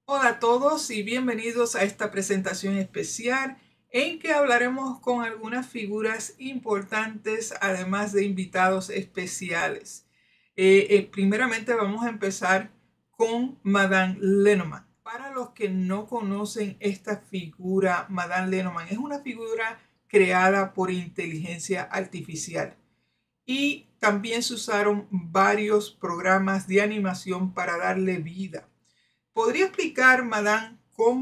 Hola a todos y bienvenidos a esta presentación especial en que hablaremos con algunas figuras importantes, además de invitados especiales. Primeramente vamos a empezar con Madame Lenormand. Para los que no conocen esta figura, Madame Lenormand es una figura creada por inteligencia artificial y también se usaron varios programas de animación para darle vida. ¿Podría explicar, Madame,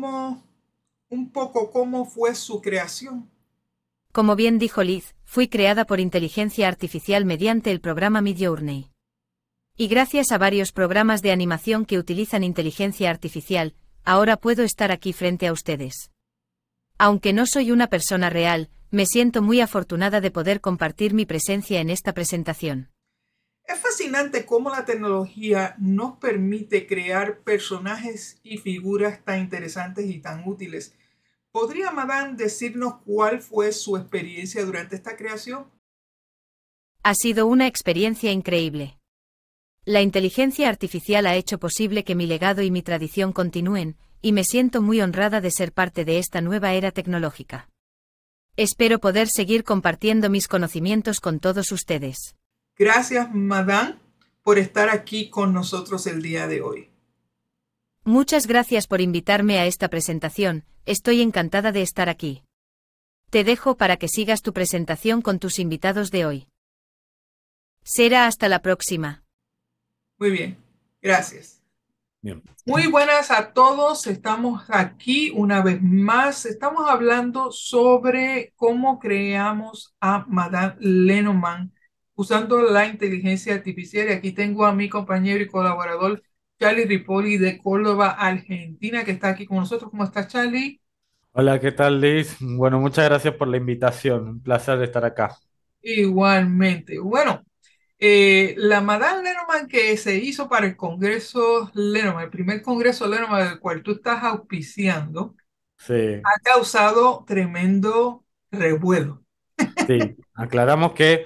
un poco cómo fue su creación? Como bien dijo Liz, fui creada por inteligencia artificial mediante el programa Midjourney. Y gracias a varios programas de animación que utilizan inteligencia artificial, ahora puedo estar aquí frente a ustedes. Aunque no soy una persona real, me siento muy afortunada de poder compartir mi presencia en esta presentación. Es fascinante cómo la tecnología nos permite crear personajes y figuras tan interesantes y tan útiles. ¿Podría, Madame, decirnos cuál fue su experiencia durante esta creación? Ha sido una experiencia increíble. La inteligencia artificial ha hecho posible que mi legado y mi tradición continúen, y me siento muy honrada de ser parte de esta nueva era tecnológica. Espero poder seguir compartiendo mis conocimientos con todos ustedes. Gracias, Madame, por estar aquí con nosotros el día de hoy. Muchas gracias por invitarme a esta presentación, estoy encantada de estar aquí. Te dejo para que sigas tu presentación con tus invitados de hoy. Será hasta la próxima. Muy bien, gracias. Bien. Muy buenas a todos, estamos aquí una vez más. Estamos hablando sobre cómo creamos a Madame Lenormand usando la inteligencia artificial. Y aquí tengo a mi compañero y colaborador Charlie Ripoli de Córdoba, Argentina, que está aquí con nosotros. ¿Cómo estás, Charlie? Hola, ¿qué tal, Liz? Bueno, muchas gracias por la invitación. Un placer estar acá. Igualmente. Bueno, la Madame Lenormand que se hizo para el Congreso Lenormand, el primer Congreso Lenormand del cual tú estás auspiciando, Sí, ha causado tremendo revuelo. sí. Aclaramos que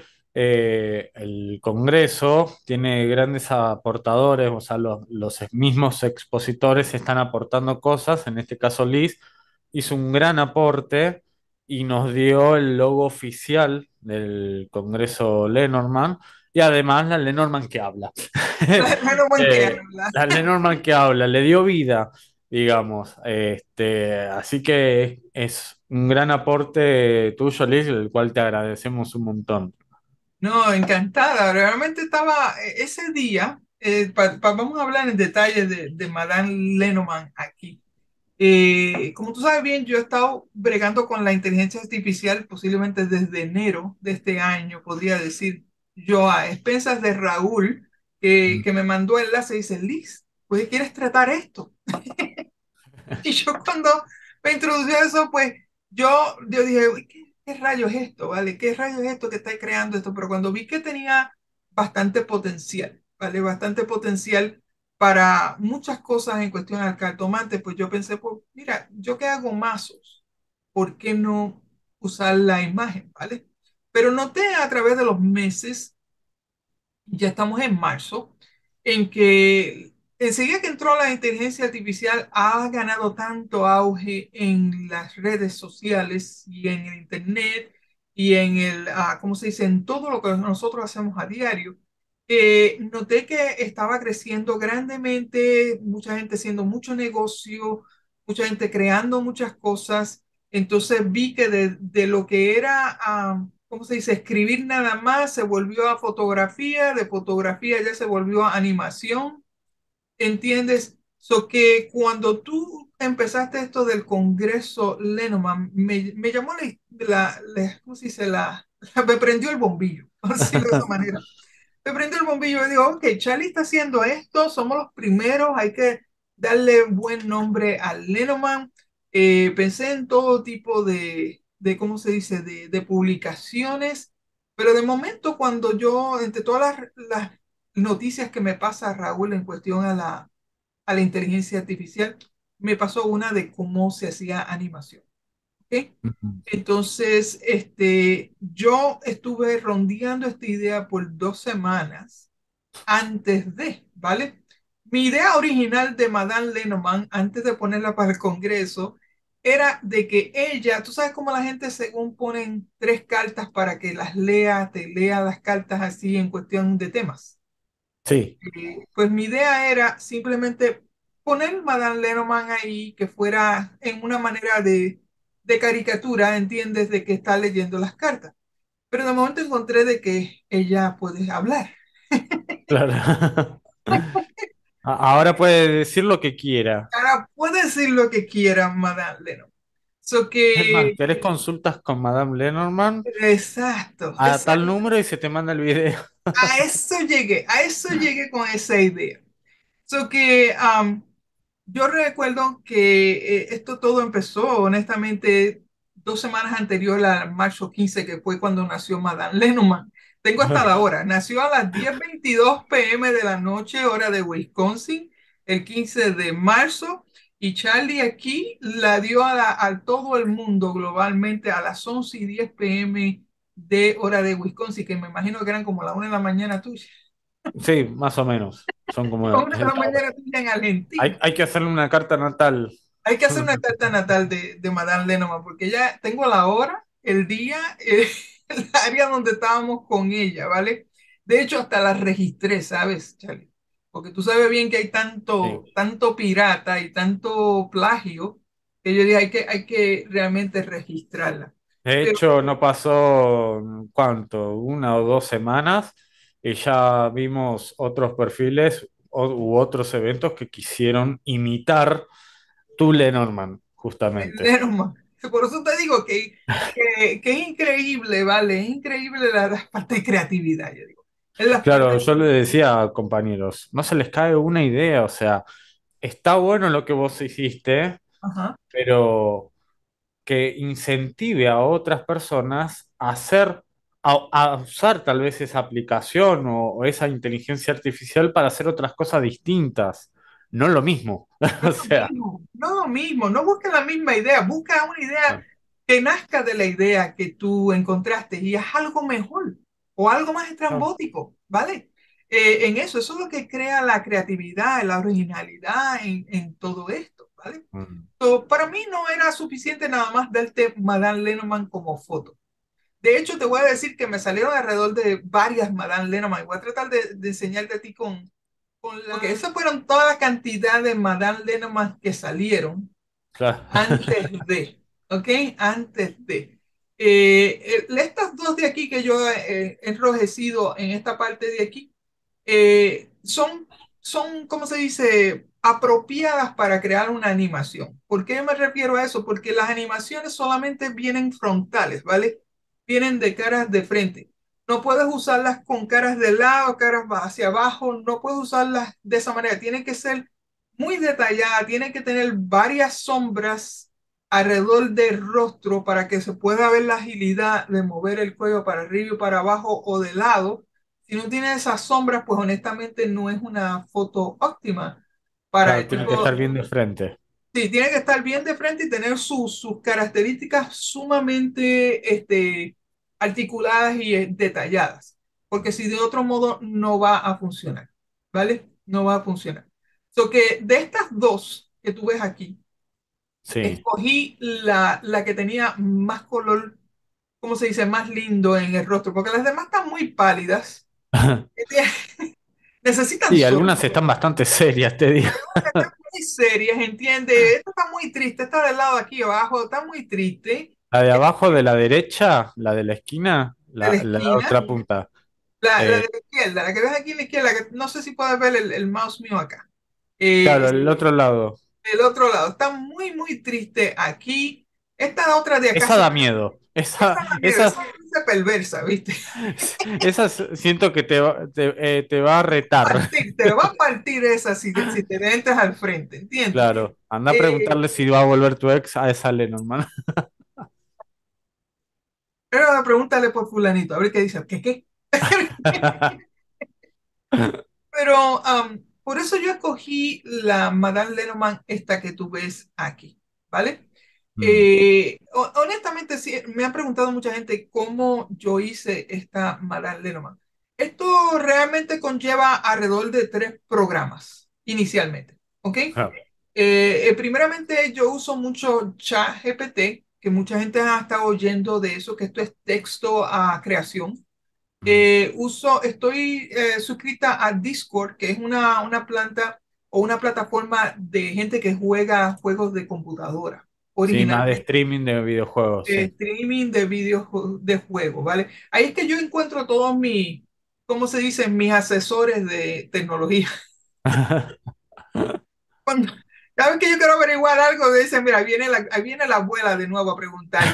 el Congreso tiene grandes aportadores, o sea, los mismos expositores están aportando cosas. En este caso, Liz hizo un gran aporte y nos dio el logo oficial del Congreso Lenormand y además la Lenormand que habla. Lenormand que Eh, habla. la Lenormand que habla, le dio vida, digamos. Así que es un gran aporte tuyo, Liz, el cual te agradecemos un montón. No, encantada. Realmente estaba ese día, vamos a hablar en detalle de Madame Lenormand aquí. Como tú sabes bien, yo he estado bregando con la inteligencia artificial posiblemente desde enero de este año, podría decir yo, a expensas de Raúl, que me mandó el enlace y dice, Liz, pues ¿quieres tratar esto? Y yo cuando me introdució eso, pues yo dije, "Uy, ¿qué rayos es esto? ¿Vale? ¿Qué rayos es esto que está creando esto?" Pero cuando vi que tenía bastante potencial, ¿vale? Bastante potencial para muchas cosas en cuestión al cartomante, pues yo pensé, pues mira, yo que hago mazos, ¿por qué no usar la imagen? ¿Vale? Pero noté a través de los meses, ya estamos en marzo, en que enseguida que entró la inteligencia artificial ha ganado tanto auge en las redes sociales y en el internet y en ¿cómo se dice? En todo lo que nosotros hacemos a diario. Noté que estaba creciendo grandemente, mucha gente haciendo mucho negocio, mucha gente creando muchas cosas. Entonces vi que de lo que era ¿cómo se dice? Escribir nada más se volvió a fotografía, de fotografía ya se volvió a animación, ¿entiendes? So que cuando tú empezaste esto del Congreso Lenormand, me llamó ¿cómo se dice? Me prendió el bombillo, por decirlo de esa manera. Me prendió el bombillo y digo, ok, Charlie está haciendo esto, somos los primeros, hay que darle buen nombre al Lenormand. Pensé en todo tipo ¿cómo se dice?, de publicaciones, pero de momento cuando yo, entre todas las noticias que me pasa Raúl en cuestión a la inteligencia artificial, me pasó una de cómo se hacía animación. ¿Ok? Ujú. Entonces, yo estuve rondeando esta idea por 2 semanas antes de, ¿vale? Mi idea original de Madame Lenormand, antes de ponerla para el Congreso, era de que ella, tú sabes cómo la gente según ponen tres cartas para que las lea, te lea las cartas así en cuestión de temas. Sí, Pues mi idea era simplemente poner Madame Lenormand ahí, que fuera en una manera de caricatura, ¿entiendes? De que está leyendo las cartas. Pero de momento encontré de que ella puede hablar. claro. Ahora puede decir lo que quiera. Ahora puede decir lo que quiera Madame Lenormand. So Es más, que, ¿querés consultas con Madame Lenormand? exacto, A tal exacto. número y se te manda el video. A eso llegué con esa idea. So que yo recuerdo que esto todo empezó, honestamente, 2 semanas anterior a marzo 15, que fue cuando nació Madame Lenormand. Tengo hasta la hora. Nació a las 10:22 p.m. de la noche, hora de Wisconsin, el 15 de marzo. Y Charlie aquí la dio a todo el mundo globalmente a las 11:10 p.m. de hora de Wisconsin, que me imagino que eran como la 1 de la mañana tuya. Sí, más o menos. Son como La 1 de es la la hora. mañana tuya en Argentina. Hay que hacerle una carta natal. Hay que hacer una carta natal de Madame Lenormand porque ya tengo la hora, el día, el área donde estábamos con ella, ¿vale? De hecho, hasta la registré, ¿sabes, Charlie? Porque tú sabes bien que hay Sí. tanto pirata y tanto plagio que yo dije, hay que realmente registrarla. De Pero hecho, no pasó, ¿cuánto? 1 o 2 semanas y ya vimos otros perfiles u otros eventos que quisieron imitar tu Lenormand, justamente. Lenormand, por eso te digo que es increíble, ¿vale? Es increíble la parte de creatividad, yo digo. Es la Claro, parte... yo le decía a compañeros, no se les cae una idea, o sea, está bueno lo que vos hiciste, Ajá. pero que incentive a otras personas a hacer, a usar tal vez esa aplicación o esa inteligencia artificial para hacer otras cosas distintas, no lo mismo. No O es lo sea, mismo, no es lo mismo, no busques la misma idea, busca una idea que nazca de la idea que tú encontraste y es algo mejor o algo más no. estrambótico, ¿vale? En eso es lo que crea la creatividad, la originalidad en todo esto, ¿vale? Mm, So, para mí no era suficiente nada más darte Madame Lenormand como foto. De hecho, te voy a decir que me salieron alrededor de varias Madame Lenormand. Voy a tratar de enseñarte a ti porque esas fueron toda la cantidad de Madame Lenormand que salieron claro. antes de, ¿ok? Antes de. Estas dos de aquí que yo he enrojecido en esta parte de aquí, son, ¿cómo se dice? Apropiadas para crear una animación. ¿Por qué me refiero a eso? Porque las animaciones solamente vienen frontales, ¿vale? Vienen de caras de frente. No puedes usarlas con caras de lado, caras hacia abajo, no puedes usarlas de esa manera. Tiene que ser muy detallada, tiene que tener varias sombras alrededor del rostro para que se pueda ver la agilidad de mover el cuello para arriba y para abajo o de lado. Si no tiene esas sombras, pues honestamente no es una foto óptima para Claro, el tiene que tipo. estar bien de frente. Sí, tiene que estar bien de frente y tener sus características sumamente articuladas y detalladas, porque si de otro modo no va a funcionar, ¿vale? No va a funcionar. So que de estas dos que tú ves aquí, Sí. escogí la que tenía más color, ¿cómo se dice? Más lindo en el rostro, porque las demás están muy pálidas. Necesitan Sí, sol. algunas están bastante serias, te digo. Están muy serias, ¿entiendes? Esta está muy triste, esta del lado de aquí abajo está muy triste. La de abajo de la derecha, la de la esquina, De la la esquina, otra punta. la Eh, de la izquierda, la que ves aquí en la izquierda, que no sé si puedes ver el mouse mío acá. claro, Eh, el otro lado. del otro lado, está muy, muy triste aquí. Esta otra de acá, Esa da miedo. esa da miedo, esa es perversa, ¿viste? Esa siento que te va a retar. Te lo va a partir esa si te entras al frente, ¿entiendes? Claro. Anda a Eh, preguntarle si va a volver tu ex a esa Lenormand. pero pregúntale por fulanito, a ver qué dice. ¿Qué? Pero por eso yo escogí la Madame Lenormand, esta que tú ves aquí, ¿vale? Mm. Honestamente, sí, me han preguntado mucha gente cómo yo hice esta Madame Lenormand. Esto realmente conlleva alrededor de 3 programas. inicialmente, ¿ok? Claro. Primeramente yo uso mucho ChatGPT, que mucha gente ha estado oyendo de eso, que esto es texto a creación. Mm. Estoy suscrita a Discord, que es una planta o una plataforma de gente que juega juegos de computadora, Sí, más de originalmente streaming de videojuegos, sí. streaming de videos de juegos, ¿vale? Ahí es que yo encuentro todos mis, ¿cómo se dice? Mis asesores de tecnología. Cuando, cada vez que yo quiero averiguar algo, dicen, mira, ahí viene la abuela de nuevo a preguntar,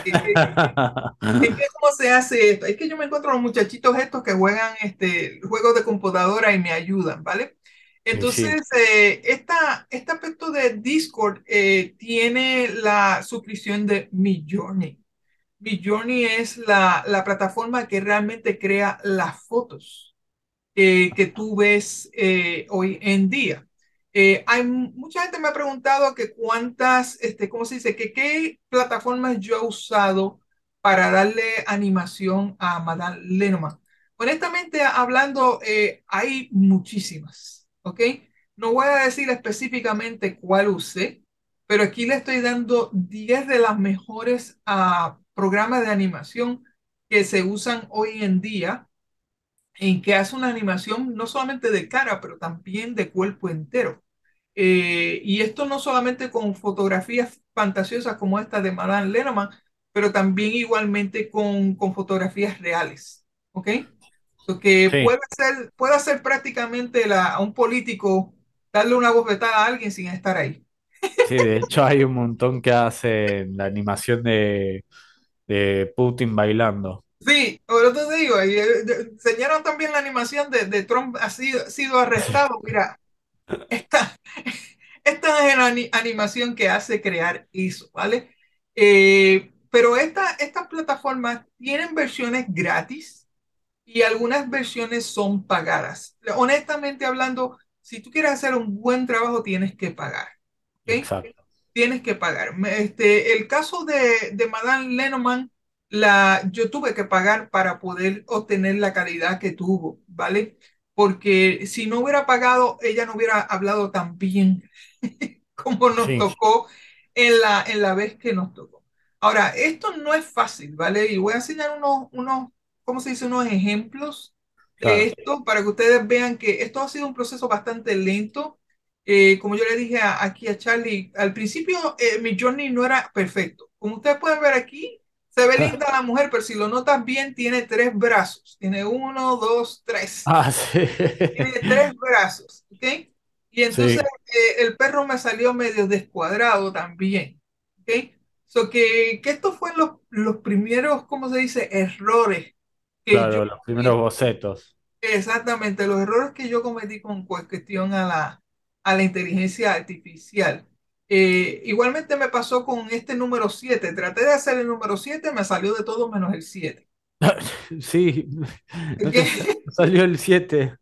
¿cómo se hace esto? Es que yo me encuentro a los muchachitos estos que juegan juegos de computadora y me ayudan, ¿vale? Y sí, Entonces, este aspecto de Discord tiene la suscripción de Midjourney. Midjourney es la plataforma que realmente crea las fotos que tú ves hoy en día. Mucha gente me ha preguntado que ¿cómo se dice? Que qué plataformas yo he usado para darle animación a Madame Lenormand. Honestamente, hablando, hay muchísimas, ¿ok? No voy a decir específicamente cuál usé, pero aquí le estoy dando 10 de las mejores programas de animación que se usan hoy en día en que hace una animación no solamente de cara, pero también de cuerpo entero. Y esto no solamente con fotografías fantasiosas como esta de Madame Lenormand, pero también igualmente con fotografías reales. ¿Ok? Lo que sí, puede hacer prácticamente a un político darle una bofetada a alguien sin estar ahí. sí, de hecho hay un montón que hacen la animación de Putin bailando. Sí, ahora te digo, enseñaron también la animación de Trump ha sido arrestado. Mira, esta, esta es la animación que hace crear eso, ¿vale? Pero estas plataformas tienen versiones gratis y algunas versiones son pagadas. Honestamente hablando, si tú quieres hacer un buen trabajo, tienes que pagar, ¿ok? Exacto. Tienes que pagar. El caso de Madame Lenormand, yo tuve que pagar para poder obtener la calidad que tuvo, ¿vale? Porque si no hubiera pagado, ella no hubiera hablado tan bien como nos Sí, tocó en la vez que nos tocó. Ahora, esto no es fácil, ¿vale? Y voy a enseñar ¿cómo se dice? Unos ejemplos de claro. esto para que ustedes vean que esto ha sido un proceso bastante lento. Como yo le dije aquí a Charlie, al principio mi journey no era perfecto. Como ustedes pueden ver aquí, se ve linda la mujer, pero si lo notas bien, tiene tres brazos. Tiene uno, dos, tres. Ah, sí. Tiene tres brazos, ¿ok? Y entonces Sí, el perro me salió medio descuadrado también, ¿ok? So que estos fueron los primeros, ¿cómo se dice? Errores que yo claro, los primeros cometí. bocetos. Exactamente, los errores que yo cometí con cuestión a la inteligencia artificial. Igualmente me pasó con este número 7. Traté de hacer el número 7, me salió de todo menos el 7. Sí, no ¿Ok? te salió el 7.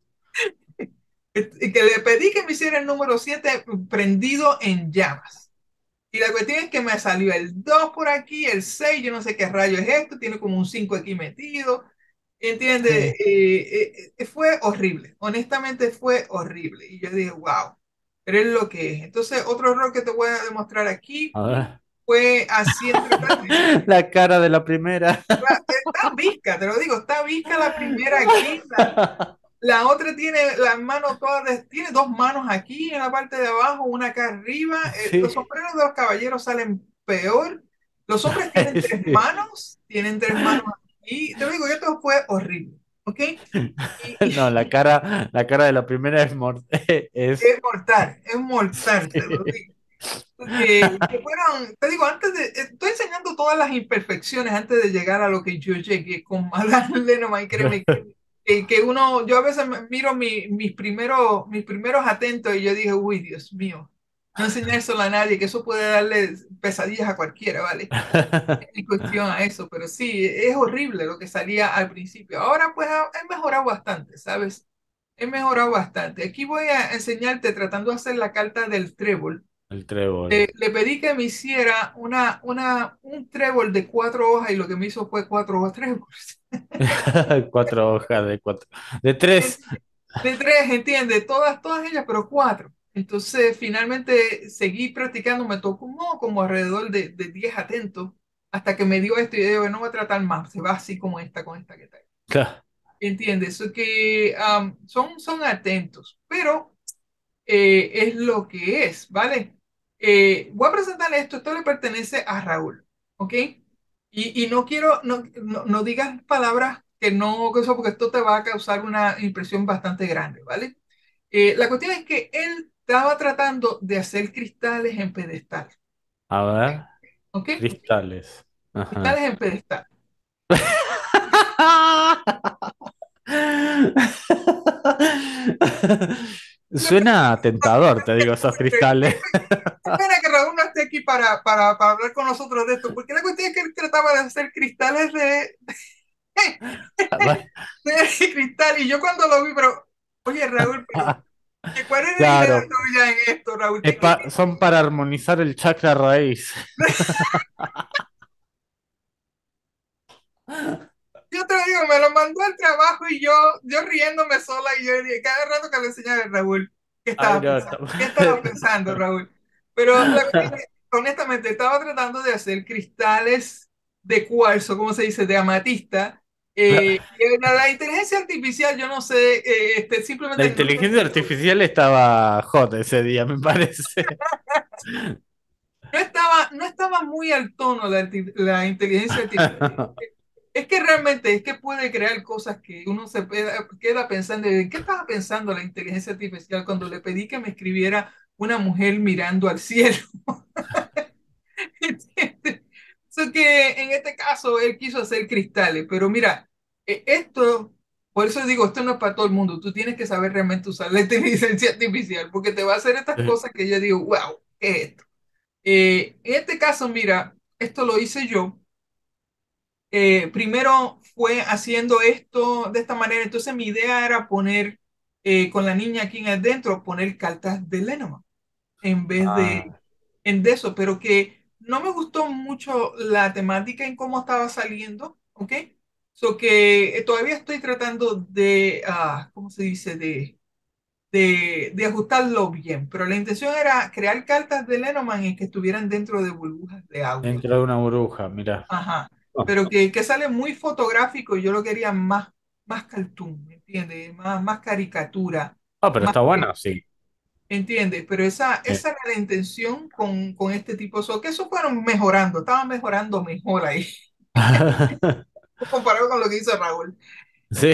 Y que le pedí que me hiciera el número 7 prendido en llamas. Y la cuestión es que me salió el 2 por aquí, el 6, yo no sé qué rayo es esto, tiene como un 5 aquí metido. ¿Entiendes? Sí. Fue horrible, honestamente fue horrible. Y yo dije, wow, pero es lo que es. Entonces, otro error que te voy a demostrar aquí A ver. fue así entre La cara de la primera. está visca, te lo digo, está visca la primera aquí, la otra tiene las manos todas, tiene dos manos aquí en la parte de abajo, una acá arriba. Los Sí. sombreros de los caballeros salen peor. Los hombres Sí. tienen tres manos aquí. Te lo digo, esto fue horrible, ¿ok? No, la cara de la primera es es. Es mortal, te lo digo. Que fueron, te digo, estoy enseñando todas las imperfecciones antes de llegar a lo que yo llegué con Madame Lenormand, y créeme yo a veces miro mis primeros atentos y yo dije, uy, Dios mío, no enseñárselo a nadie, que eso puede darle pesadillas a cualquiera, ¿vale? En cuestión a eso, pero sí, es horrible lo que salía al principio. Ahora pues he mejorado bastante, ¿sabes? He mejorado bastante. Aquí voy a enseñarte tratando de hacer la carta del trébol. El trébol. Le pedí que me hiciera un trébol de 4 hojas y lo que me hizo fue 4 hojas tréboles. 4 hojas de 4. De 3. De tres, ¿entiendes? Todas ellas, pero cuatro. Entonces, finalmente seguí practicando, me tocó como alrededor de 10 atentos, hasta que me dio esto y yo digo, no voy a tratar más, se va así como esta, con esta que está. Claro. ¿Entiendes? Eso que son atentos, pero es lo que es, ¿vale? Voy a presentarle esto, esto le pertenece a Raúl, ¿ok? Y no quiero, no digas palabras que no, que eso, porque esto te va a causar una impresión bastante grande, ¿vale? La cuestión es que él estaba tratando de hacer cristales en pedestal, A ver, ¿ok? cristales. Ajá. Cristales en pedestal. Suena tentador, te digo, esos cristales. Qué pena que Raúl no esté aquí para hablar con nosotros de esto, porque la cuestión es que él trataba de hacer cristales de cristal, y yo cuando lo vi, pero, oye Raúl, pero ¿cuál es la idea Claro, tuya en esto, Raúl? son para armonizar el chakra raíz. Yo te lo digo, me lo mandó al trabajo y yo riéndome sola y yo dije, cada rato que le enseñaba a Raúl, ¿qué Ay, estaba no, pensando? ¿Qué estaba pensando, Raúl? Pero la cuestión es, honestamente, estaba tratando de hacer cristales de cuarzo, ¿cómo se dice? De amatista. Y la inteligencia artificial, yo no sé, La simplemente no le inteligencia gustó. artificial estaba hot ese día, me parece. No estaba muy al tono la inteligencia artificial. Es que realmente es que puede crear cosas que uno queda pensando, ¿en qué estaba pensando la inteligencia artificial cuando le pedí que me escribiera una mujer mirando al cielo? ¿Entiendes? So que en este caso él quiso hacer cristales, pero mira, esto, por eso digo, esto no es para todo el mundo, tú tienes que saber realmente usar la inteligencia artificial, porque te va a hacer estas cosas que yo digo, wow, ¿qué es esto? En este caso, mira, esto lo hice yo. Primero fue haciendo esto de esta manera, entonces mi idea era poner con la niña aquí en adentro, poner cartas de Lenormand en vez Ah, de eso, pero que no me gustó mucho la temática en cómo estaba saliendo, ¿ok? So que todavía estoy tratando ¿cómo se dice? De ajustarlo bien, pero la intención era crear cartas de Lenormand y que estuvieran dentro de burbujas de agua. dentro de una burbuja, mira. Ajá. Oh, Pero que sale muy fotográfico y yo lo quería más cartoon, ¿me entiendes? Más caricatura, ah, pero más está que, bueno, sí. ¿entiendes? Pero esa, Sí. esa era la intención con este tipo. Que eso fueron mejorando, estaban mejorando mejor ahí, comparado con lo que hizo Raúl. Sí,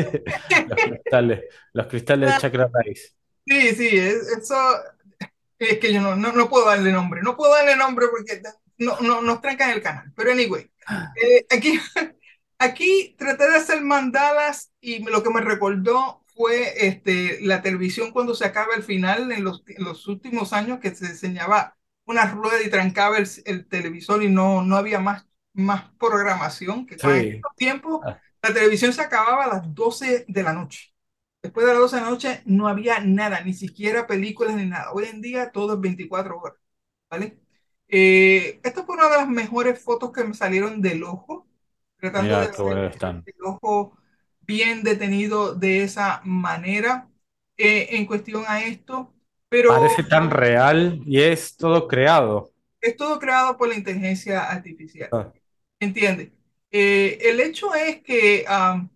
los cristales de chakra raíz. Sí, sí, eso es que yo no puedo darle nombre, no puedo darle nombre porque nos trancan el canal. Pero anyway, aquí aquí traté de hacer mandalas y lo que me recordó fue la televisión cuando se acaba el final en los últimos años que se enseñaba una rueda y trancaba el televisor y no había más programación, que con Sí. estos tiempos Ah. la televisión se acababa a las 12 de la noche. Después de las 12 de la noche no había nada, ni siquiera películas ni nada. Hoy en día todo es 24 horas, ¿vale? Esta fue una de las mejores fotos que me salieron del ojo, tratando de Mirá qué hacer bueno el, están. el ojo bien detenido de esa manera en cuestión a esto, pero Parece tan real y es todo creado. es todo creado por la inteligencia artificial, Ah, ¿entiendes? El hecho es que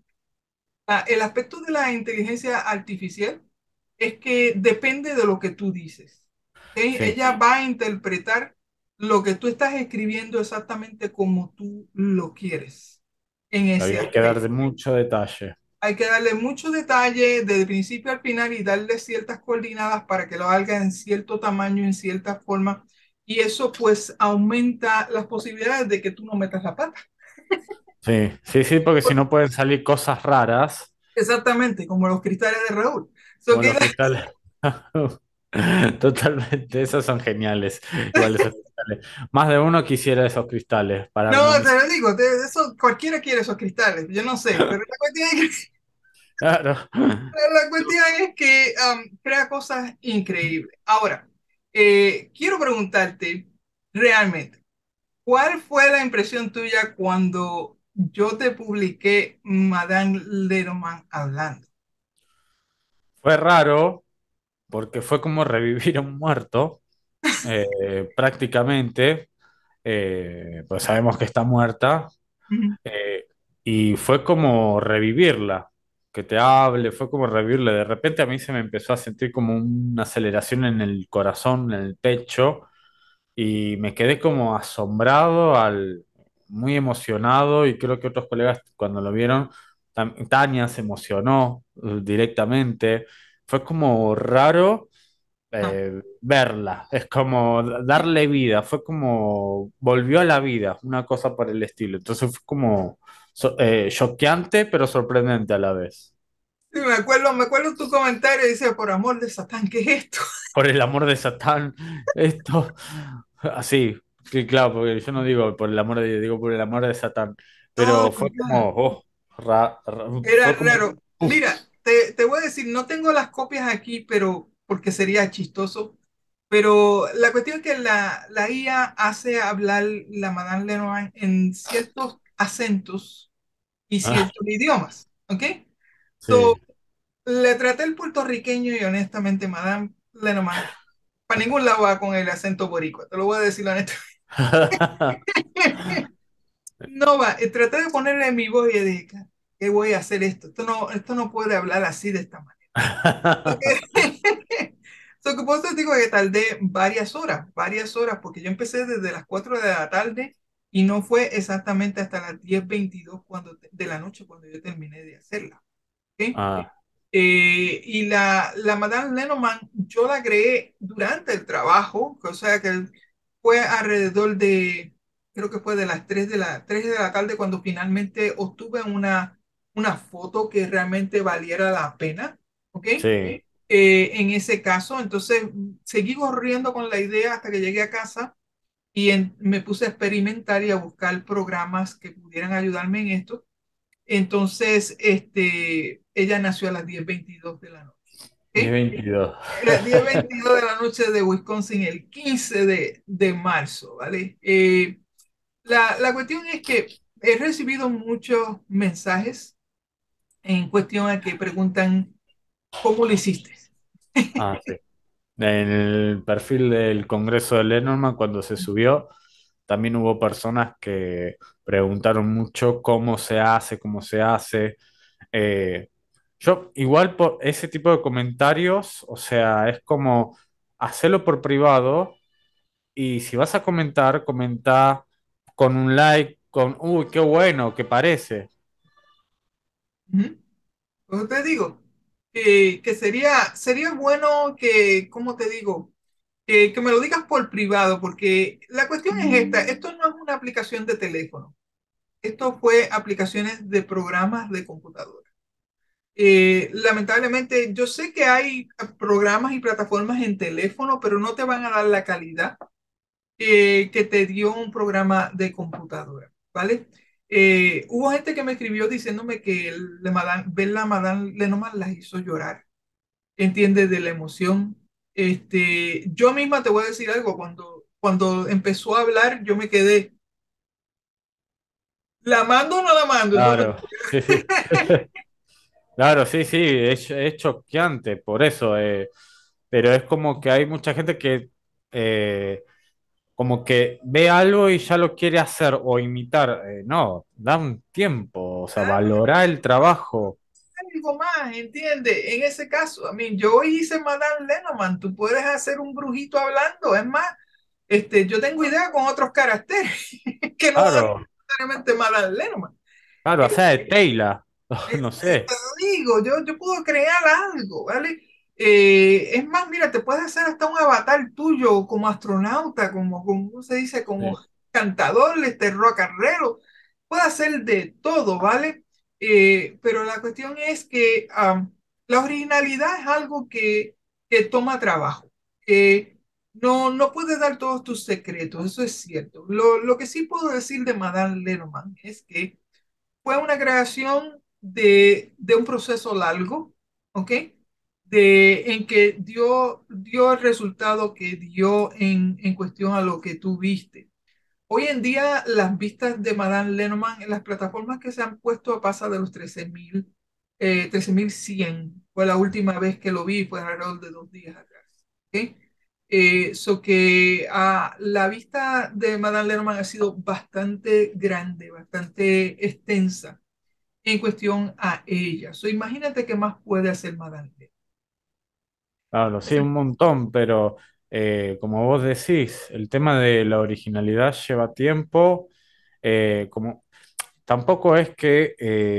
el aspecto de la inteligencia artificial es que depende de lo que tú dices. ¿Ok? sí, Ella va a interpretar lo que tú estás escribiendo exactamente como tú lo quieres en ese había que dar aspecto. de mucho detalle. Hay que darle mucho detalle desde el principio al final y darle ciertas coordenadas para que lo haga en cierto tamaño, en cierta forma. Y eso pues aumenta las posibilidades de que tú no metas la pata. Sí, sí, sí, porque si no pueden salir cosas raras, Exactamente, como los cristales de Raúl. So como que los cristales. Totalmente, esos son geniales. Igual esos cristales. Más de uno quisiera esos cristales para no, te armonizar. lo digo, eso cualquiera quiere esos cristales, yo no sé, pero Claro. la cuestión es que crea cosas increíbles. Ahora, quiero preguntarte realmente, ¿cuál fue la impresión tuya cuando yo te publiqué Madame Leroman hablando? Fue raro porque fue como revivir a un muerto, prácticamente, pues sabemos que está muerta, Ujú. eh, y fue como revivirla, que te hable, fue como revivirla. De repente a mí se me empezó a sentir como una aceleración en el corazón, en el pecho, y me quedé como asombrado, muy emocionado, y creo que otros colegas cuando lo vieron, Tania se emocionó directamente. Fue como raro No. verla, es como darle vida, fue como volvió a la vida, una cosa por el estilo. Entonces fue como choqueante, pero sorprendente a la vez. Sí, me acuerdo tu comentario, dice, por amor de Satán, ¿qué es esto? Por el amor de Satán, esto, así, sí, claro, porque yo no digo por el amor de Dios, digo por el amor de Satán, Oh, pero fue ya. como, Era fue como, raro. uf, Mira, te voy a decir, no tengo las copias aquí, pero porque sería chistoso. Pero la cuestión es que la IA hace hablar la Madame Lenormand en ciertos acentos y ah, ciertos idiomas, ¿ok? So, sí. le traté el puertorriqueño y honestamente, Madame Lenormand, para ningún lado va con el acento boricua, te lo voy a decir honestamente. No va, traté de ponerle mi voz y dije, ¿qué voy a hacer esto? Esto no puede hablar así de esta manera. So que por eso digo que tardé varias horas, porque yo empecé desde las 4 de la tarde y no fue exactamente hasta las 10:22 de la noche cuando yo terminé de hacerla. ¿Ok? Ah, Y la Madame Lenormand yo la creé durante el trabajo, o sea que fue alrededor de, creo que fue de las 3 de la tarde cuando finalmente obtuve una foto que realmente valiera la pena, ¿ok? sí, En ese caso, entonces seguí corriendo con la idea hasta que llegué a casa y me puse a experimentar y a buscar programas que pudieran ayudarme en esto. Entonces, ella nació a las 10:22 de la noche. diez ¿Ok? veintidós Las 10:22 de la noche de Wisconsin, el 15 de marzo, ¿vale? La cuestión es que he recibido muchos mensajes en cuestión a que preguntan, ¿cómo lo hiciste? Ah, sí. En el perfil del Congreso de Lenormand, cuando se subió, también hubo personas que preguntaron mucho cómo se hace, cómo se hace. Eh, yo, igual por ese tipo de comentarios, o sea, es como hacerlo por privado y si vas a comentar, comenta con un like, con, uy, qué bueno, que parece. Ujú. Pues te digo que sería bueno que, ¿cómo te digo? Que me lo digas por privado, porque la cuestión es esta, esto no es una aplicación de teléfono, esto fue aplicaciones de programas de computadora. Lamentablemente, yo sé que hay programas y plataformas en teléfono, pero no te van a dar la calidad que te dio un programa de computadora, ¿vale? Hubo gente que me escribió diciéndome que ver la Madame Lenormand las hizo llorar, ¿entiendes? De la emoción. Yo misma te voy a decir algo, cuando empezó a hablar, yo me quedé, ¿la mando o no la mando? Entonces, Claro, sí, sí. Claro, sí, sí, es choqueante por eso, pero es como que hay mucha gente que como que ve algo y ya lo quiere hacer o imitar. No, da un tiempo, o sea, valora el trabajo. algo más, ¿entiendes? En ese caso, a mí, yo hice Madame Lenormand, tú puedes hacer un brujito hablando, es más, yo tengo idea con otros caracteres que no es Claro, necesariamente Madame Lenormand. claro, o sea, de Teila, no sé, Te lo digo, yo puedo crear algo, ¿vale? Es más, mira, te puedes hacer hasta un avatar tuyo como astronauta, como ¿cómo se dice? Como sí, cantador, rock and roll. Puede hacer de todo, ¿vale? Pero la cuestión es que la originalidad es algo que toma trabajo. No puedes dar todos tus secretos, eso es cierto. Lo que sí puedo decir de Madame Lenormand es que fue una creación de un proceso largo, ¿ok? En que dio el resultado que dio en cuestión a lo que tú viste. Hoy en día, las vistas de Madame Lenormand en las plataformas que se han puesto a pasar de los 13,100 fue la última vez que lo vi, fue alrededor de 2 días atrás. ¿Ok? La vista de Madame Lerman ha sido bastante grande, bastante extensa en cuestión a ella. Imagínate qué más puede hacer Madame Lerman. Claro, sí, un montón, pero como vos decís, el tema de la originalidad lleva tiempo. Como tampoco es que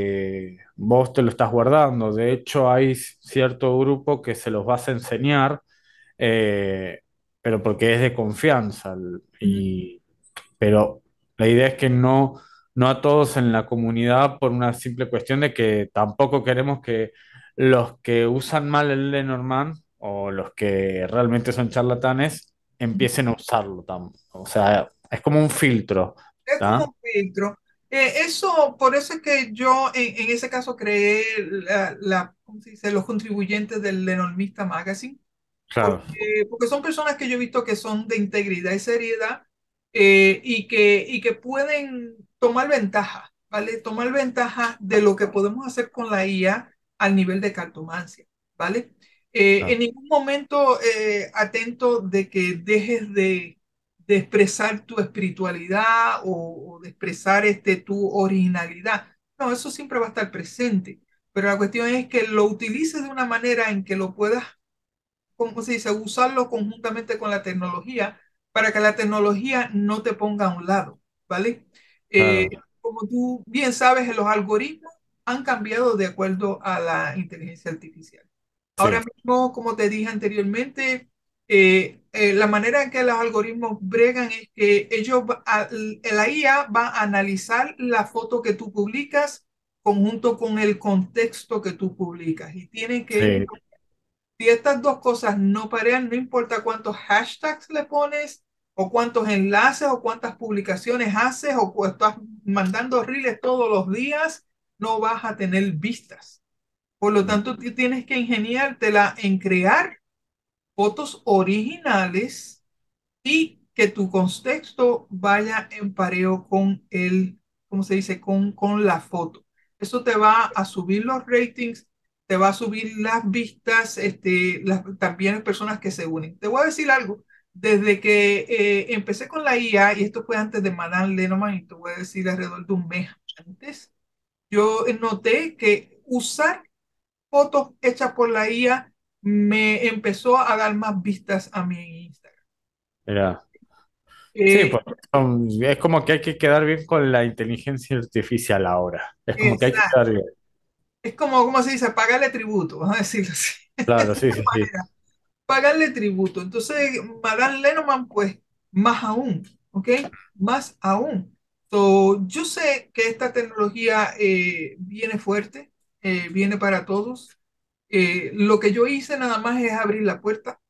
vos te lo estás guardando. De hecho, hay cierto grupo que se los vas a enseñar, eh, pero porque es de confianza. Ujú, Pero la idea es que no a todos en la comunidad, por una simple cuestión de que tampoco queremos que los que usan mal el Lenormand o los que realmente son charlatanes ujú. empiecen a usarlo. O sea, es como un filtro. Es como ¿Tá? un filtro. Por eso es que yo en ese caso creé ¿cómo se dice? Los contribuyentes del Lenormista Magazine, Claro, porque son personas que yo he visto que son de integridad y seriedad, y que pueden tomar ventaja, ¿vale? Tomar ventaja de lo que podemos hacer con la IA al nivel de cartomancia, ¿vale? En claro, ningún momento atento de que dejes de expresar tu espiritualidad o de expresar tu originalidad. No, eso siempre va a estar presente, pero la cuestión es que lo utilices de una manera en que lo puedas, ¿cómo se dice?, usarlo conjuntamente con la tecnología para que la tecnología no te ponga a un lado, ¿vale? claro. Como tú bien sabes, los algoritmos han cambiado de acuerdo a la inteligencia artificial. Ahora Sí, mismo, como te dije anteriormente, la manera en que los algoritmos bregan es que la IA va a analizar la foto que tú publicas conjunto con el contexto que tú publicas y tiene que, sí. si estas dos cosas no parean, no importa cuántos hashtags le pones, o cuántos enlaces, o cuántas publicaciones haces, o estás mandando reels todos los días, no vas a tener vistas. Por lo tanto, tú tienes que ingeniártela en crear fotos originales y que tu contexto vaya en pareo con ¿cómo se dice? Con la foto. Eso te va a subir los ratings, te va a subir las vistas, también las personas que se unen. Te voy a decir algo. Desde que empecé con la IA, y esto fue antes de Madame Lenormand, y te voy a decir alrededor de un mes antes, yo noté que usar fotos hechas por la IA me empezó a dar más vistas a mi Instagram. Mira. Sí, Eh, pues es como que hay que quedar bien con la inteligencia artificial ahora. Es como que hay que quedar exacto. bien. Es como, ¿cómo se dice? Pagarle tributo, vamos a decirlo así. Claro, sí, sí, sí. Pagarle tributo. Entonces, Madame Lenormand, pues, más aún, ¿ok? Más aún. Yo sé que esta tecnología viene fuerte, viene para todos. Lo que yo hice nada más es abrir la puerta.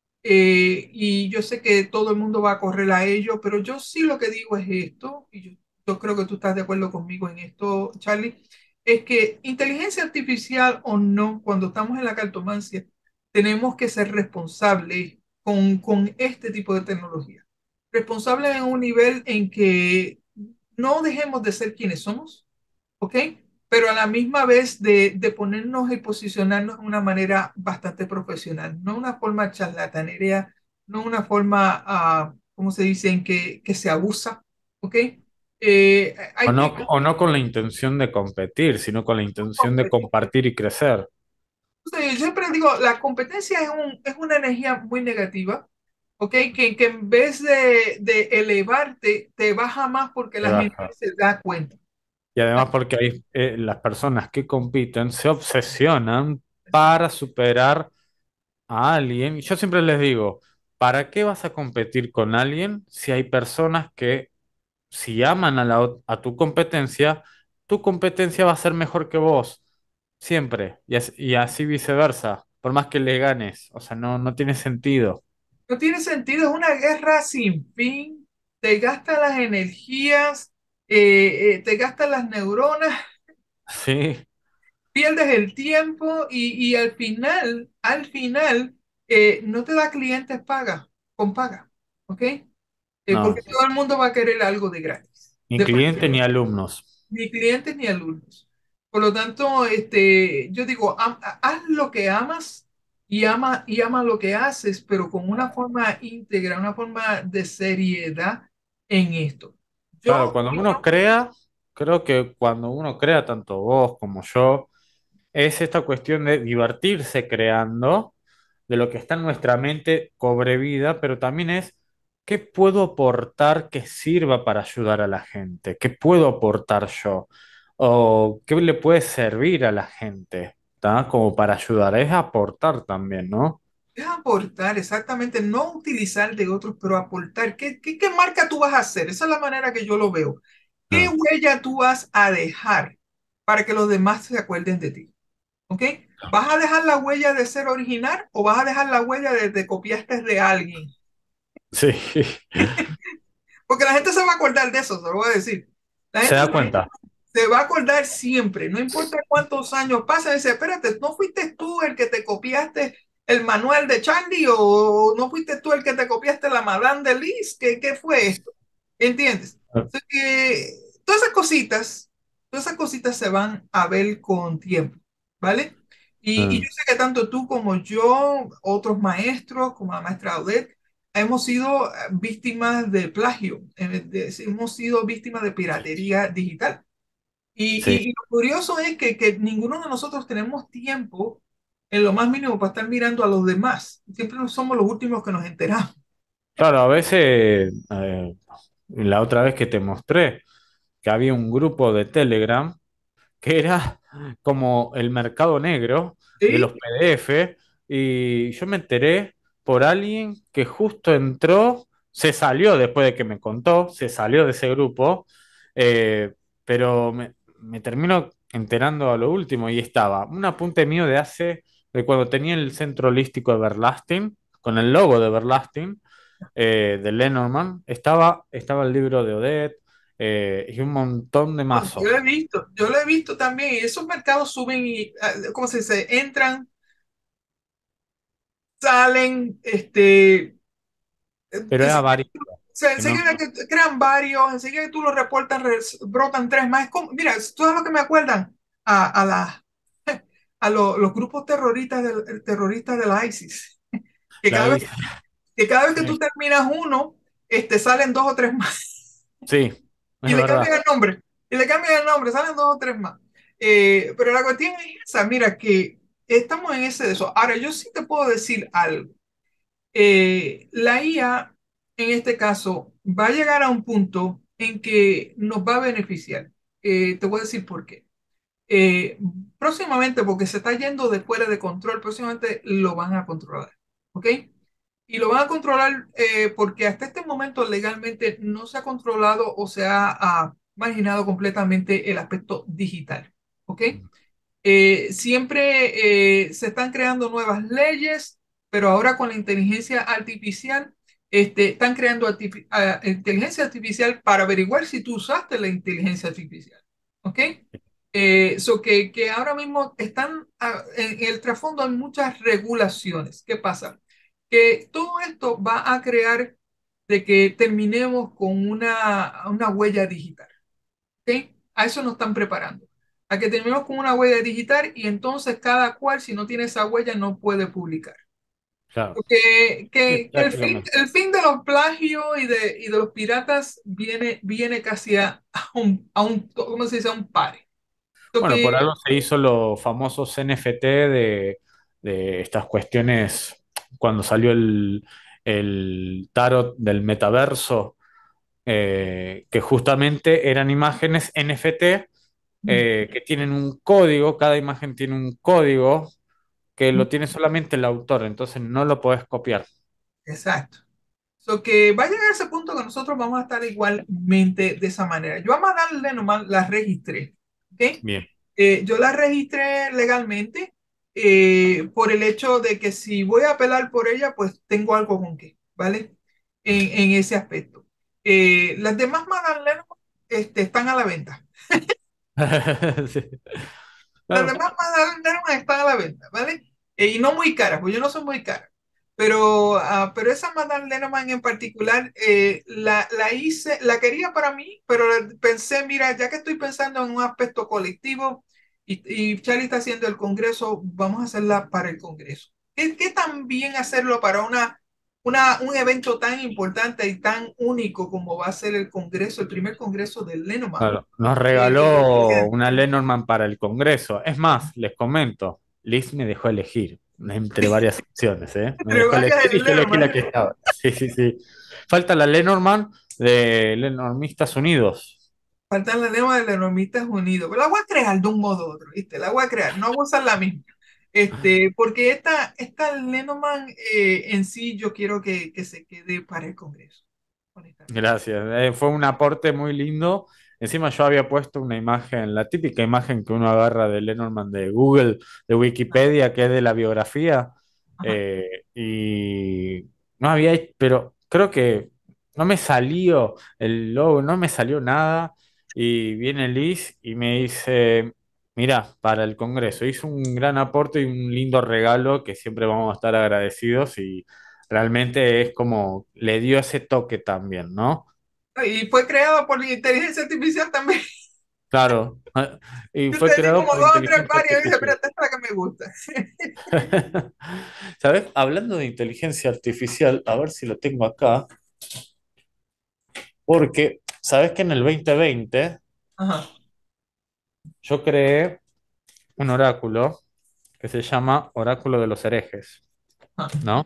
Y yo sé que todo el mundo va a correr a ello, pero yo sí lo que digo es esto, y yo creo que tú estás de acuerdo conmigo en esto, Charlie, es que inteligencia artificial o no, cuando estamos en la cartomancia, tenemos que ser responsables con este tipo de tecnología. Responsables en un nivel en que no dejemos de ser quienes somos, ¿ok? Pero a la misma vez de ponernos y posicionarnos de una manera bastante profesional, no una forma charlatanería, no una forma, ¿cómo se dice?, en que se abusa, ¿ok? Hay que O no con la intención de competir, sino con la intención de competir. compartir y crecer. Yo siempre digo, la competencia es una energía muy negativa, ¿ok? Que en vez de elevarte, te baja más porque Te la gente baja. se da cuenta. Y además porque hay, las personas que compiten se obsesionan para superar a alguien. Y yo siempre les digo, ¿para qué vas a competir con alguien si hay personas que si aman a a tu competencia va a ser mejor que vos? Siempre. Y así viceversa. Por más que le ganes. O sea, no tiene sentido. No tiene sentido, es una guerra sin fin, te gasta las energías, te gasta las neuronas, Sí, pierdes el tiempo y al final, no te da clientes con paga, ¿ok? no. Porque todo el mundo va a querer algo de gratis, Ni de por sí, cliente ni alumnos. ni clientes ni alumnos. Por lo tanto, yo digo, haz lo que amas y ama lo que haces, pero con una forma íntegra, una forma de seriedad en esto. Claro, Yo, cuando uno crea, creo que cuando uno crea, tanto vos como yo, es esta cuestión de divertirse creando, de lo que está en nuestra mente cobre vida, pero también es qué puedo aportar que sirva para ayudar a la gente, qué puedo aportar yo, o qué le puede servir a la gente, ¿tá? Como para ayudar, es aportar también, ¿no? es aportar, exactamente, no utilizar de otros, pero aportar. ¿Qué marca tú vas a hacer? Esa es la manera que yo lo veo. ¿Qué Ah, huella tú vas a dejar para que los demás se acuerden de ti? ¿Ok? ¿Vas a dejar la huella de ser original o vas a dejar la huella de que copiaste de alguien? sí, Porque la gente se va a acordar de eso, se lo voy a decir. La se gente da cuenta. se va a acordar siempre, no importa cuántos años pasen, dice, espérate, ¿no fuiste tú el que te copiaste el manual de Charlie o no fuiste tú el que te copiaste la Madame de Liz? ¿Qué fue esto? ¿Entiendes? O sea que todas esas cositas se van a ver con tiempo, ¿vale? Y yo Mm, sé que tanto tú como yo, otros maestros, como la maestra Odette, hemos sido víctimas de plagio, hemos sido víctimas de piratería digital. sí. Y lo curioso es que ninguno de nosotros tenemos tiempo en lo más mínimo para estar mirando a los demás. Siempre somos los últimos que nos enteramos. Claro, a veces, la otra vez que te mostré que había un grupo de Telegram que era como el mercado negro de los ¿Sí? PDF y yo me enteré por alguien que justo entró, se salió después de que me contó, se salió de ese grupo, eh, pero me termino enterando a lo último y estaba un apunte mío de cuando tenía el centro holístico de Everlasting, con el logo de Everlasting, de Lenormand, estaba el libro de Odette y un montón de mazos. Yo lo he visto también. Y esos mercados suben y, ¿cómo se dice? Entran, salen, Pero era enseguida, varios que no. enseguida que crean varios, enseguida que tú los reportas, brotan tres más. Es como, mira, todo es lo que me acuerdan a, a, la, los grupos terroristas de la ISIS, que La cada vez vi. que cada vez que Sí, tú terminas uno, salen dos o tres más sí, y es le verdad. cambian el nombre, y le cambian el nombre, salen dos o tres más. Pero la cuestión es esa, mira, que estamos en ese de eso. Ahora, yo sí te puedo decir algo. La IA, en este caso, va a llegar a un punto en que nos va a beneficiar. Te voy a decir por qué. Eh, Próximamente, porque se está yendo de fuera de control, próximamente lo van a controlar. ¿Ok? Y lo van a controlar porque hasta este momento legalmente no se ha controlado o se ha marginado completamente el aspecto digital. ¿Ok? Siempre se están creando nuevas leyes, pero ahora con la inteligencia artificial, están creando inteligencia artificial para averiguar si tú usaste la inteligencia artificial. ¿Ok? Que ahora mismo están en el trasfondo hay muchas regulaciones. ¿Qué pasa? Que todo esto va a crear de que terminemos con una huella digital. ¿Ok? A eso nos están preparando. A que terminemos con una huella digital y entonces cada cual, si no tiene esa huella, no puede publicar. Claro. Porque Sí, que prácticamente. el fin de los plagios y de los piratas viene casi ¿cómo se dice? A un pare. Lo Bueno, por que, algo se hizo los famosos NFT de estas cuestiones cuando salió el tarot del metaverso, que justamente eran imágenes NFT que tienen un código, cada imagen tiene un código que lo tiene solamente el autor, entonces no lo podés copiar. exacto. Que va a llegar ese punto que nosotros vamos a estar igualmente de esa manera. Yo a Madame nomás la registré, ¿ok? Bien. Yo la registré legalmente por el hecho de que si voy a apelar por ella, pues tengo algo con qué, ¿vale? En ese aspecto. Las demás Madame Lenormand están a la venta. Sí. Las Claro. demás Madeline están a la venta, ¿vale? Y no muy caras, pues yo no soy muy cara. Pero esa Madame Lenormand en particular la hice, la quería para mí, pero pensé, mira, ya que estoy pensando en un aspecto colectivo, y Charlie está haciendo el Congreso, vamos a hacerla para el Congreso. ¿Qué tan bien hacerlo para un evento tan importante y tan único como va a ser el Congreso, el primer Congreso de Lenoman Claro, nos de regaló inteligencia? una Lenormand para el Congreso. Es más, les comento, Liz me dejó elegir entre varias opciones, ¿eh? Me Entre dejó varias elegir de y yo elegí la Lenoman. que estaba. Sí, sí, sí. Falta la Lenormand de Lenormistas Unidos. Faltan las lenguas de los enormistas unidos. Pero la voy a crear de un modo u otro, ¿viste? La voy a crear, no voy a usar la misma. Porque esta Lenoman en sí yo quiero que se quede para el Congreso, honestamente. Gracias. Fue un aporte muy lindo. Encima yo había puesto una imagen, la típica imagen que uno agarra de Lenormand de Google, de Ajá, Wikipedia, que es de la biografía. ajá. Y no había, pero creo que no me salió el logo, no me salió nada. Y viene Liz y me dice, mira, para el Congreso, hizo un gran aporte y un lindo regalo que siempre vamos a estar agradecidos y realmente es como le dio ese toque también, ¿no? Y fue creado por la inteligencia artificial también. Claro, y Yo fue te di creado como por dos o tres inteligencia varios y dije, artificial. espérate, esta es la que me gusta. ¿Sabes? Hablando de inteligencia artificial, a ver si lo tengo acá, porque sabes que en el 2020 Ajá, yo creé un oráculo que se llama Oráculo de los Herejes, ajá, ¿no?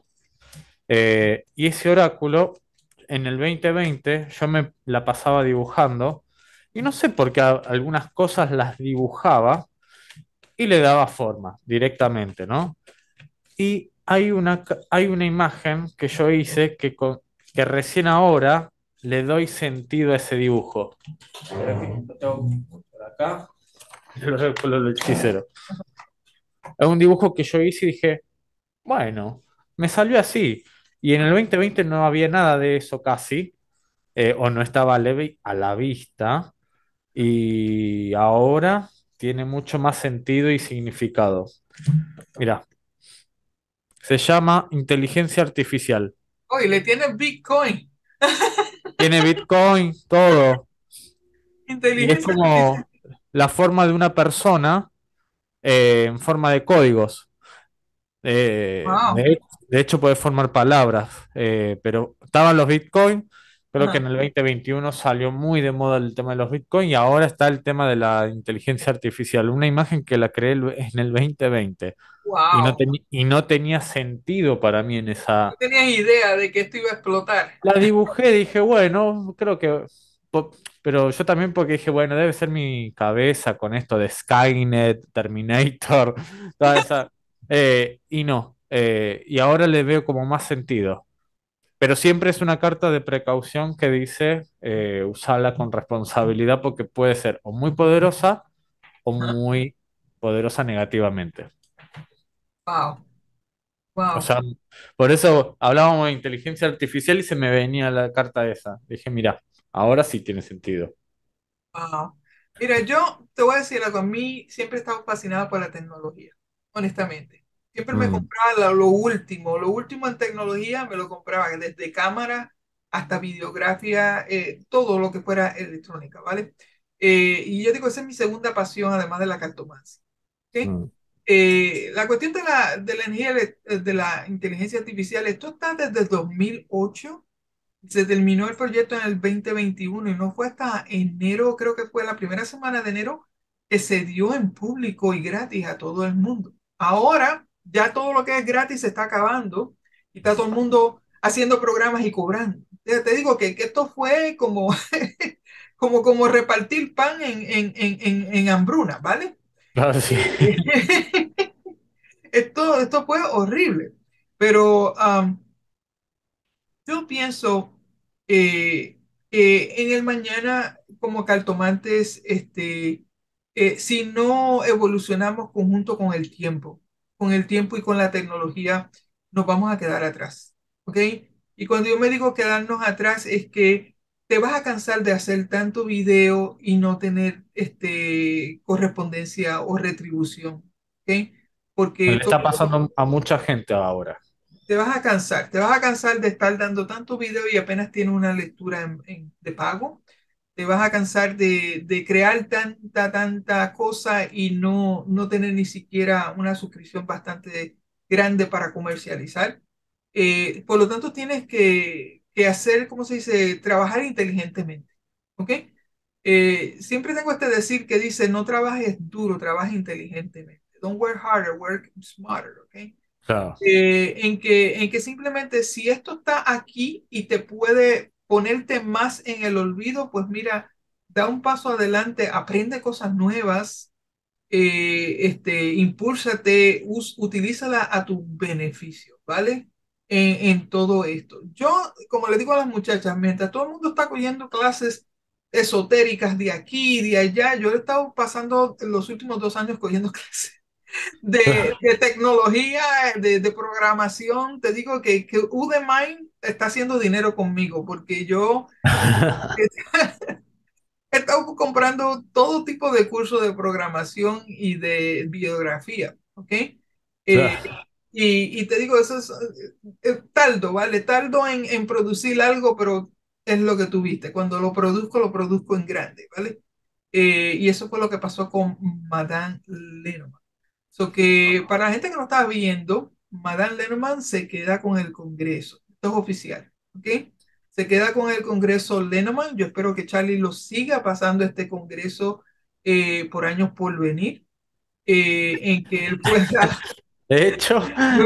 Y ese oráculo, en el 2020, yo me la pasaba dibujando y no sé por qué algunas cosas las dibujaba y le daba forma directamente, ¿no? Y hay una imagen que yo hice que recién ahora le doy sentido a ese dibujo. Mira aquí, lo tengo por acá, el oráculo del hechicero. Es un dibujo que yo hice y dije, bueno, me salió así. Y en el 2020 no había nada de eso casi, o no estaba a la vista, y ahora tiene mucho más sentido y significado. Mira, se llama inteligencia artificial. oye, le tiene Bitcoin, Tiene Bitcoin, todo, y es inteligencia artificial. como la forma de una persona en forma de códigos. Eh, Wow. de, de hecho, puede formar palabras, pero estaban los Bitcoin. Creo que en Ajá. el 2021 salió muy de moda el tema de los Bitcoin y ahora está el tema de la inteligencia artificial. Una imagen que la creé en el 2020 Wow. y no tenía sentido para mí en No esa. tenías idea de que esto iba a explotar. La dibujé, dije, bueno, creo que. Pero yo también porque dije, bueno, debe ser mi cabeza con esto de Skynet, Terminator, toda esa. Y no. Y ahora le veo como más sentido. Pero siempre es una carta de precaución que dice usarla con responsabilidad porque puede ser o muy poderosa o Ajá. muy poderosa negativamente. Wow. O Wow. sea, por eso hablábamos de inteligencia artificial y se me venía la carta esa. Dije, mira, ahora sí tiene sentido. Wow. Mira, yo te voy a decir algo. A mí siempre he estado fascinada por la tecnología, honestamente. Siempre me Mm, compraba lo último en tecnología me lo compraba desde cámara hasta videografía, todo lo que fuera electrónica, ¿vale? Y yo digo, esa es mi segunda pasión, además de la cartomancia. ¿Ok? mm. La cuestión de la energía, de la inteligencia artificial, esto está desde el 2008. Se terminó el proyecto en el 2021 y no fue hasta enero, creo que fue la primera semana de enero, que se dio en público y gratis a todo el mundo. Ahora ya todo lo que es gratis se está acabando y está todo el mundo haciendo programas y cobrando. Te digo que esto fue como, como repartir pan en hambruna, ¿vale? Claro, sí. Esto fue horrible, pero yo pienso que en el mañana, como cartomantes, si no evolucionamos conjunto con el tiempo y con la tecnología, nos vamos a quedar atrás. ¿Ok? Y cuando yo me digo quedarnos atrás, es que te vas a cansar de hacer tanto video y no tener correspondencia o retribución. ¿Ok? Porque Le está todo pasando a mucha gente ahora. te vas a cansar de estar dando tanto video y apenas tienes una lectura de pago. te vas a cansar de crear tanta cosa y no tener ni siquiera una suscripción bastante grande para comercializar. Por lo tanto, tienes que hacer, ¿cómo se dice? Trabajar inteligentemente. ¿Ok? Siempre tengo este decir que dice, no trabajes duro, trabaja inteligentemente. Don't work harder, work smarter. ¿Ok? Claro. En que simplemente si esto está aquí y te puede ponerte más en el olvido, pues mira, da un paso adelante, aprende cosas nuevas, impúlsate, utilízala a tu beneficio, ¿vale? En todo esto. Yo, como le digo a las muchachas, mientras todo el mundo está cogiendo clases esotéricas de aquí y de allá, yo he estado pasando los últimos 2 años cogiendo clases de tecnología, de programación. Te digo que Udemy está haciendo dinero conmigo porque yo he estado comprando todo tipo de cursos de programación y de biografía, ¿ok? Eh, Claro. y te digo, eso es tardo, ¿vale? Tardo en producir algo, pero es lo que tuviste. Cuando lo produzco en grande, ¿vale? Y eso fue lo que pasó con Madame Lenormand. So que para la gente que no está viendo, Madame Lenormand se queda con el Congreso. Esto es oficial, ¿ok? Se queda con el Congreso Lenormand. Yo espero que Charlie lo siga pasando este Congreso por años por venir, en que él pueda... De hecho,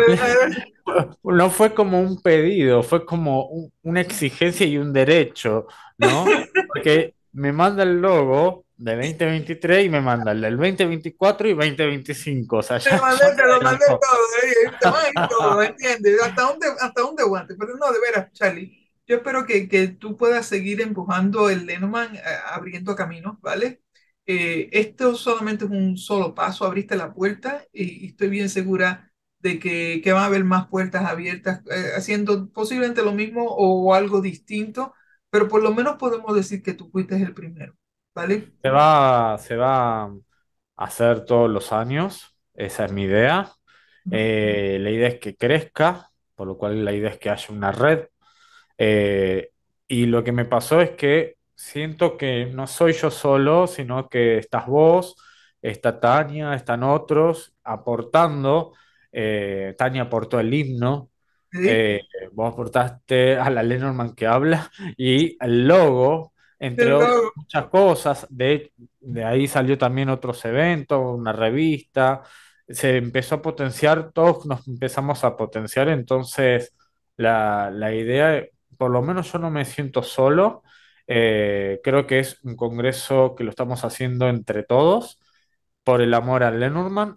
no fue como un pedido, fue como una exigencia y un derecho, ¿no? Porque me manda el logo de 2023 y me manda el del 2024 y 2025, o sea, ya me Te lo mandé adelantó. todo, te van a ir todo, ¿entiendes? Hasta dónde aguante. Pero no, de veras, Charlie, yo espero que tú puedas seguir empujando el Lenoman, abriendo caminos, ¿vale? Esto solamente es un solo paso, abriste la puerta y estoy bien segura de que van a haber más puertas abiertas, haciendo posiblemente lo mismo o algo distinto, pero por lo menos podemos decir que tú fuiste el primero, ¿vale? Se va a hacer todos los años, esa es mi idea. La idea es que crezca, por lo cual la idea es que haya una red. Eh, y lo que me pasó es que siento que no soy yo solo, sino que estás vos, está Tania, están otros aportando. Tania aportó el himno, ¿Sí? eh, vos aportaste a la Lenormand que habla y el logo, entre El otras logo. muchas cosas. De ahí salió también otros eventos, una revista. Se empezó a potenciar, todos nos empezamos a potenciar, entonces la idea, por lo menos yo no me siento solo. Creo que es un congreso que lo estamos haciendo entre todos por el amor al Lenormand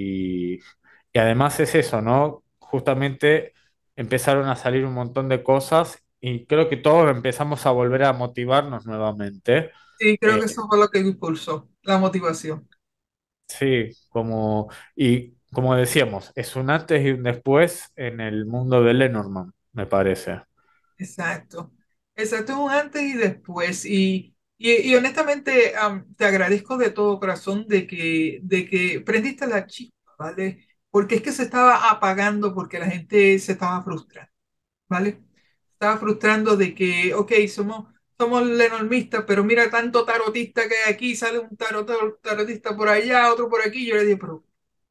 y además es eso, ¿no? Justamente empezaron a salir un montón de cosas y creo que todos empezamos a volver a motivarnos nuevamente. Sí, creo Eh, que eso fue lo que impulsó la motivación. sí, y como decíamos, es un antes y un después en el mundo de Lenormand, me parece. Exacto. Exacto, es un antes y después. Y honestamente, te agradezco de todo corazón de que prendiste la chispa, ¿vale? Porque es que se estaba apagando porque la gente se estaba frustrando, ¿vale? Estaba frustrando de que, ok, somos lenormistas, pero mira tanto tarotista que hay aquí, sale un tarotista por allá, otro por aquí. Yo le dije, pero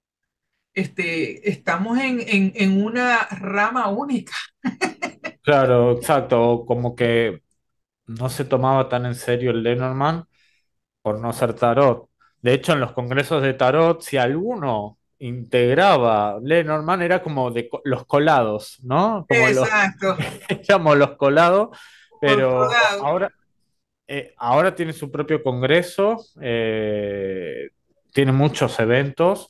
estamos en una rama única. Claro, exacto, como que no se tomaba tan en serio el Lenormand por no ser tarot. De hecho, en los congresos de tarot, si alguno integraba Lenormand, era como de los colados, ¿no? Como los, Exacto, éramos los colados, por pero colado. ahora tiene su propio congreso, tiene muchos eventos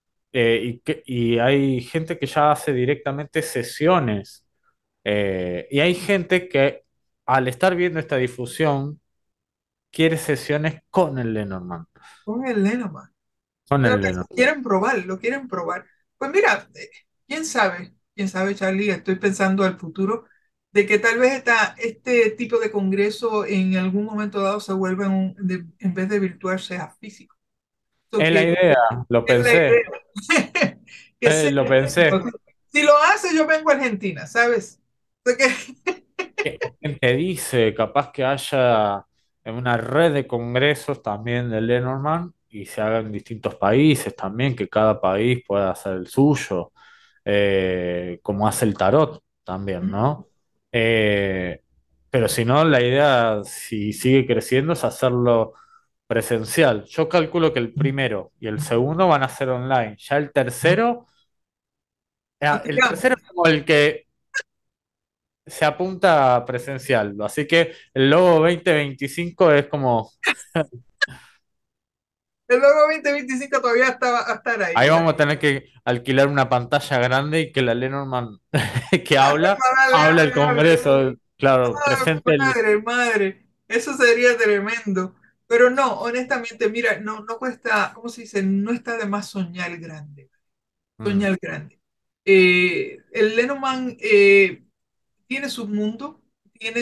y hay gente que ya hace directamente sesiones. Y hay gente que al estar viendo esta difusión quiere sesiones con el Lenormand. Con el Lenoman. Con Pero el que Lenormand. quieren probar, lo quieren probar. Pues mira, quién sabe, Charlie, estoy pensando al futuro de que tal vez este tipo de congreso en algún momento dado se vuelva en vez de virtual sea físico. So Es la que idea, lo es la pensé, idea. Que sea lo físico. pensé. Si lo hace, yo vengo a Argentina, ¿sabes? So que ¿Quién te dice? Capaz que haya. en una red de congresos también de Lenormand y se haga en distintos países también, que cada país pueda hacer el suyo, como hace el tarot también, ¿no? Eh, pero si no, la idea, si sigue creciendo, es hacerlo presencial. Yo calculo que el primero y el segundo van a ser online. Ya No te el llamo. tercero es como el que se apunta a presencial. Así que el logo 2025 es como, El logo 2025 todavía va a estar ahí ahí. vamos a tener que alquilar una pantalla grande y que la Lenormand que Dale, habla el dale, dale. Congreso, claro, presente el... Madre, madre, eso sería tremendo. Pero no, honestamente, mira, no cuesta, ¿cómo se dice? No está de más soñar grande, Mm, soñar grande. El Lenormand tiene su mundo, tiene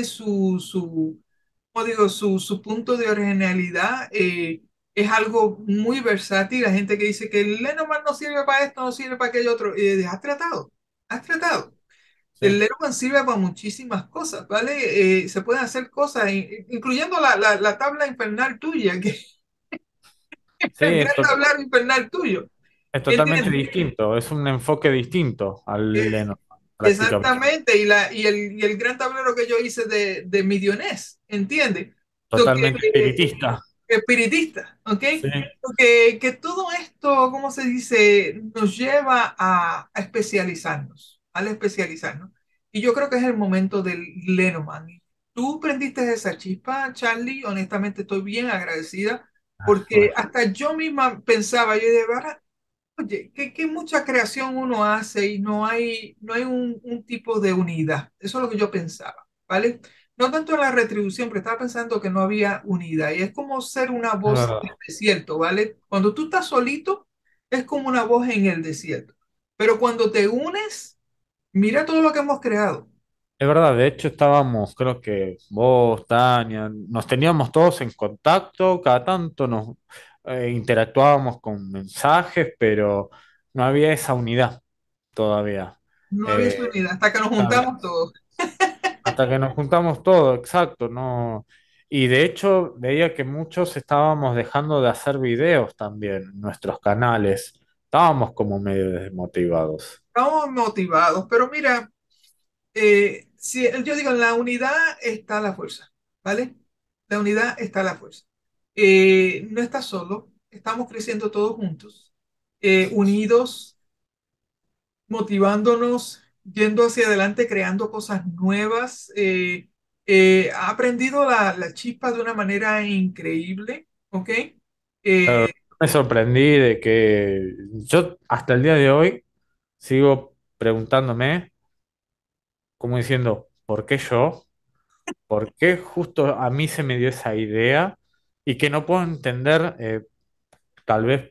como digo, su punto de originalidad. Es algo muy versátil. La gente que dice que el Lenormand no sirve para esto, no sirve para aquello otro, has tratado, has tratado. El sí, Leroman sirve para muchísimas cosas, ¿vale? Se pueden hacer cosas, incluyendo la tabla infernal tuya, que es sí, el gran tablero infernal tuyo. es totalmente ¿Entiendes? distinto, es un enfoque distinto al Eh, Lenormand, prácticamente, exactamente, y el gran tablero que yo hice de Midionés, ¿entiendes? So que, totalmente espiritista. espiritista, ¿ok? Sí, Que todo esto, ¿cómo se dice? Nos lleva a especializarnos, al especializarnos. Y yo creo que es el momento del Lenormand. Tú prendiste esa chispa, Charlie, honestamente estoy bien agradecida, porque bueno, hasta yo misma pensaba, yo de verdad, oye, que mucha creación uno hace y no hay un tipo de unidad. Eso es lo que yo pensaba, ¿vale? No tanto en la retribución, pero estaba pensando que no había unidad. Y es como ser una es voz verdad. en el desierto, ¿vale? Cuando tú estás solito, es como una voz en el desierto. Pero cuando te unes, mira todo lo que hemos creado. Es verdad, de hecho estábamos, creo que vos, Tania, nos teníamos todos en contacto, cada tanto nos interactuábamos con mensajes, pero no había esa unidad todavía. No había esa Eh, unidad hasta que nos claro, juntamos todos. hasta que nos juntamos todos, exacto, ¿no? Y de hecho veía que muchos estábamos dejando de hacer videos también en nuestros canales. Estábamos como medio desmotivados. Estamos motivados, pero mira, si, yo digo, en la unidad está la fuerza, ¿vale? La unidad está la fuerza. No estás solo, estamos creciendo todos juntos, unidos, motivándonos, yendo hacia adelante, creando cosas nuevas. Ha aprendido la chispa de una manera increíble, ¿ok? Claro, Eh, me sorprendí de que yo hasta el día de hoy sigo preguntándome, como diciendo, ¿por qué yo? ¿Por qué justo a mí se me dio esa idea? Y que no puedo entender, tal vez,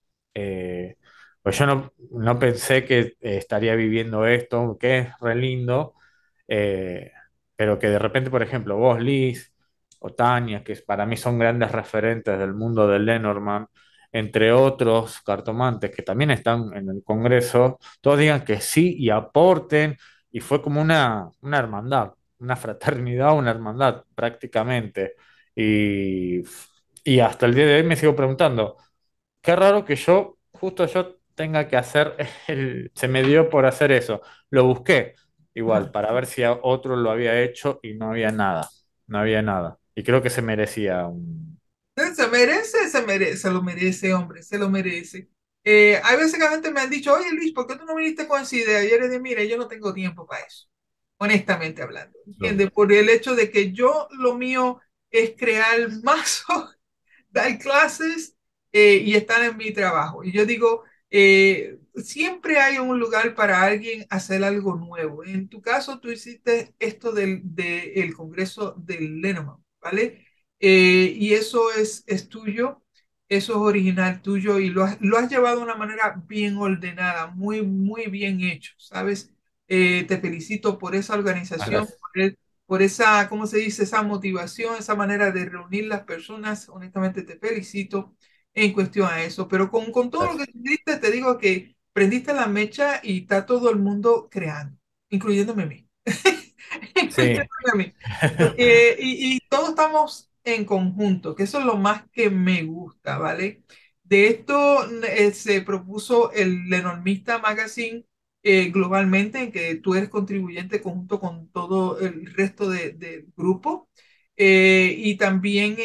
pues yo no pensé que estaría viviendo esto, que es re lindo, eh, pero que de repente, por ejemplo, vos, Liz, o Tania, que para mí son grandes referentes del mundo de Lenormand, entre otros cartomantes que también están en el Congreso, todos digan que sí y aporten, y fue como una hermandad, una fraternidad, una hermandad prácticamente. Y, y hasta el día de hoy me sigo preguntando. Qué raro que justo yo tenga que hacer, se me dio por hacer eso. Lo busqué igual para ver si otro lo había hecho y no había nada, no había nada. Y creo que se merecía un... Se merece, se lo merece, hombre, se lo merece. Hay veces que la gente me han dicho, oye Luis, ¿por qué tú no viniste con esa idea? Y yo les digo, mire, yo no tengo tiempo para eso, honestamente hablando, ¿entiendes? Por el hecho de que yo lo mío es crear mazos, dar clases y estar en mi trabajo. Y yo digo, siempre hay un lugar para alguien hacer algo nuevo. En tu caso, tú hiciste esto del Congreso del Lenormand, ¿vale? Y eso es tuyo, eso es original tuyo y lo has llevado de una manera bien ordenada, muy, muy bien hecho, ¿sabes? Te felicito por esa organización, Gracias. por esa, ¿cómo se dice? Esa motivación, esa manera de reunir las personas. Honestamente, te felicito en cuestión a eso. Pero con todo lo que Gracias. tú dijiste, te digo que prendiste la mecha y está todo el mundo creando, incluyéndome a mí. Sí, Incluyéndome a mí. Y todos estamos en conjunto, que eso es lo más que me gusta, ¿vale? De esto se propuso el Lenormista Magazine globalmente, en que tú eres contribuyente conjunto con todo el resto del grupo. Y también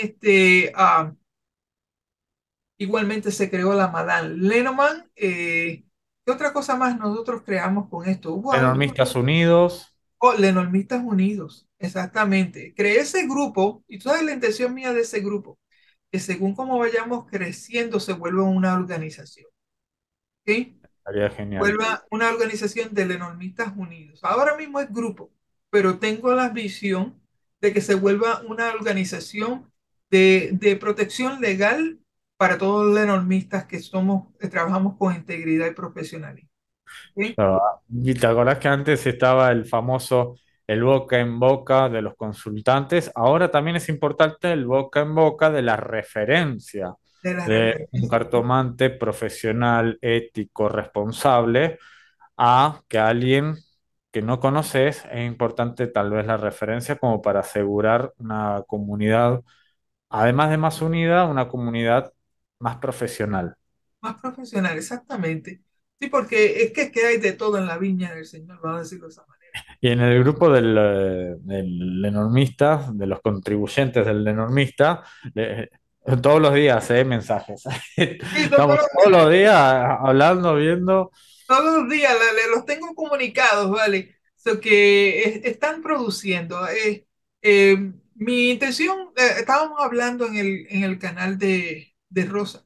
igualmente se creó la Madame Lenormand. ¿Qué otra cosa más nosotros creamos con esto? Hubo algo. Enormistas Unidos, Oh, Lenormistas Unidos, exactamente. Creé ese grupo y toda la intención mía de ese grupo, que según cómo vayamos creciendo se vuelva una organización, ¿ok? estaría genial. Vuelva una organización de Lenormistas Unidos. Ahora mismo es grupo, pero tengo la visión de que se vuelva una organización de protección legal para todos los lenormistas que somos, trabajamos con integridad y profesionalismo. ¿Ok? Claro, y te acordás que antes estaba el famoso el boca en boca de los consultantes. Ahora también es importante el boca en boca de la referencia De la de un referencia. cartomante profesional, ético, responsable, a que alguien que no conoces. Es importante tal vez la referencia como para asegurar una comunidad, además de más unida, una comunidad más profesional. Más profesional, exactamente. Sí, porque es que hay de todo en la viña del Señor, vamos a decirlo de esa manera. Y en el grupo del Lenormista, de los contribuyentes del Lenormista, todos los días, mensajes. Sí, Estamos todos los días hablando, viendo. todos los días los tengo comunicados, ¿vale? So que están produciendo. Mi intención, estábamos hablando en el canal de Rosa.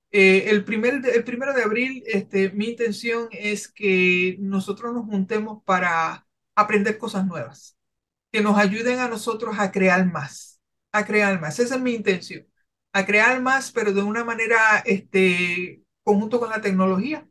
El primero de abril, mi intención es que nosotros nos juntemos para aprender cosas nuevas, que nos ayuden a nosotros a crear más. Esa es mi intención, a crear más, pero de una manera, conjunto con la tecnología,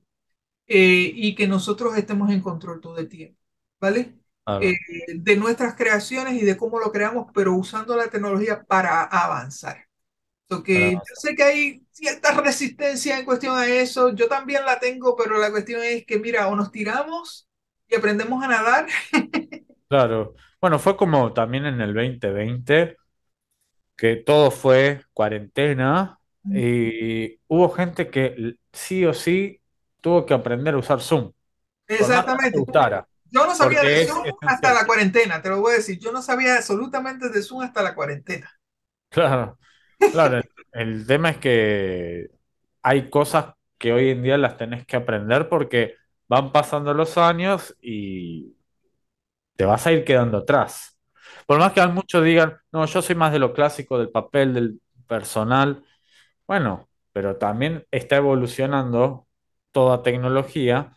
y que nosotros estemos en control todo el tiempo, ¿vale? Eh, Claro, de nuestras creaciones y de cómo lo creamos, pero usando la tecnología para avanzar. para Porque yo avanzar. sé que hay cierta resistencia en cuestión a eso, yo también la tengo, pero la cuestión es que, mira, o nos tiramos y aprendemos a nadar. Claro. Bueno, fue como también en el 2020, que todo fue cuarentena y hubo gente que sí o sí tuvo que aprender a usar Zoom, por más que no le Exactamente. gustara, Yo no sabía porque de es Zoom hasta esencial. la cuarentena, te lo voy a decir. Yo no sabía absolutamente de Zoom hasta la cuarentena. Claro. Claro, el tema es que hay cosas que hoy en día las tenés que aprender porque van pasando los años y te vas a ir quedando atrás. Por más que muchos digan, no, yo soy más de lo clásico, del papel, del personal, bueno, pero también está evolucionando toda tecnología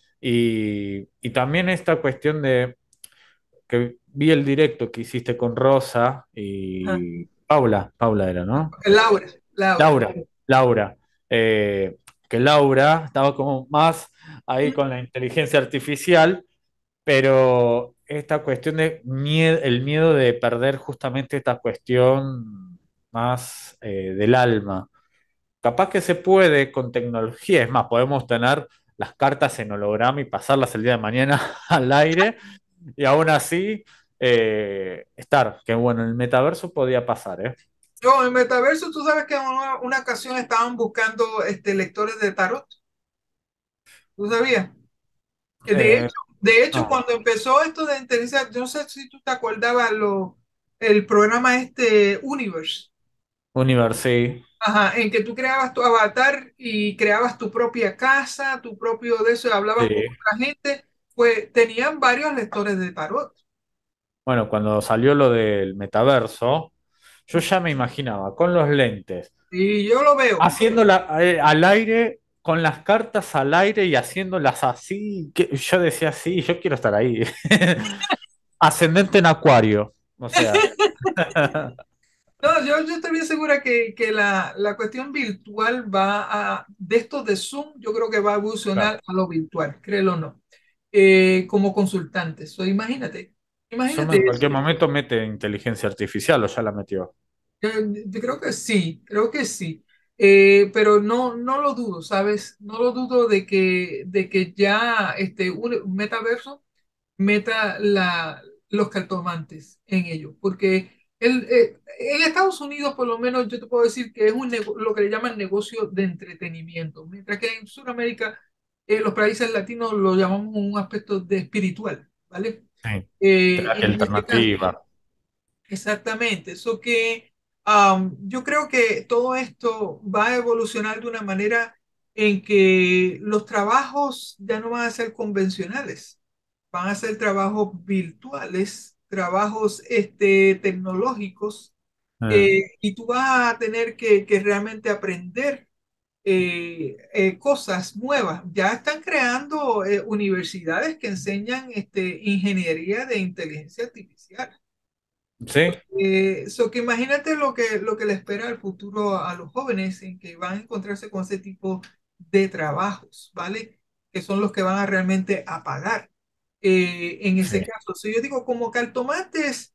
y también esta cuestión de que vi el directo que hiciste con Rosa Ajá. y Paula era, ¿no? Laura, Laura. Laura, eh, que Laura estaba como más ahí con la inteligencia artificial, pero esta cuestión de miedo, el miedo de perder justamente esta cuestión más del alma. Capaz que se puede con tecnología, es más, podemos tener las cartas en holograma y pasarlas el día de mañana al aire y aún así estar, que bueno, en el metaverso podía pasar, ¿eh? Yo, en Metaverso, tú sabes que en una ocasión estaban buscando lectores de tarot. ¿Tú sabías? Eh, De hecho, no, cuando empezó esto de inteligencia, yo no sé si tú te acordabas el programa Universe, Universe, ajá, en que tú creabas tu avatar y creabas tu propia casa, tu propio de eso, y hablabas con sí. otra gente, pues tenían varios lectores de tarot. Bueno, cuando salió lo del metaverso, yo ya me imaginaba con los lentes, Y yo lo veo. haciéndola al aire, con las cartas al aire y haciéndolas así. Yo decía, sí, yo quiero estar ahí. Ascendente en Acuario, o sea, No, yo estoy bien segura que la cuestión virtual de esto de Zoom, yo creo que va a claro. evolucionar a lo virtual, créelo o no, como consultantes. O Zoom imagínate en eso. cualquier momento mete inteligencia artificial o ya la metió. Yo creo que sí. Pero no lo dudo, ¿sabes? No lo dudo de que ya un metaverso meta los cartomantes en ello, porque En Estados Unidos, por lo menos, yo te puedo decir que es lo que le llaman negocio de entretenimiento, mientras que en Sudamérica, los países latinos lo llamamos un aspecto de espiritual, ¿vale? Sí, Y terapia en este caso, alternativa. exactamente, eso que yo creo que todo esto va a evolucionar de una manera en que los trabajos ya no van a ser convencionales, van a ser trabajos virtuales, trabajos tecnológicos, Eh, y tú vas a tener que realmente aprender cosas nuevas. Ya están creando universidades que enseñan ingeniería de inteligencia artificial. sí, So que imagínate lo que le espera al futuro a los jóvenes en que van a encontrarse con ese tipo de trabajos, ¿vale? Que son los que van a realmente a pagar. En ese sí, caso, si yo digo como caltomates,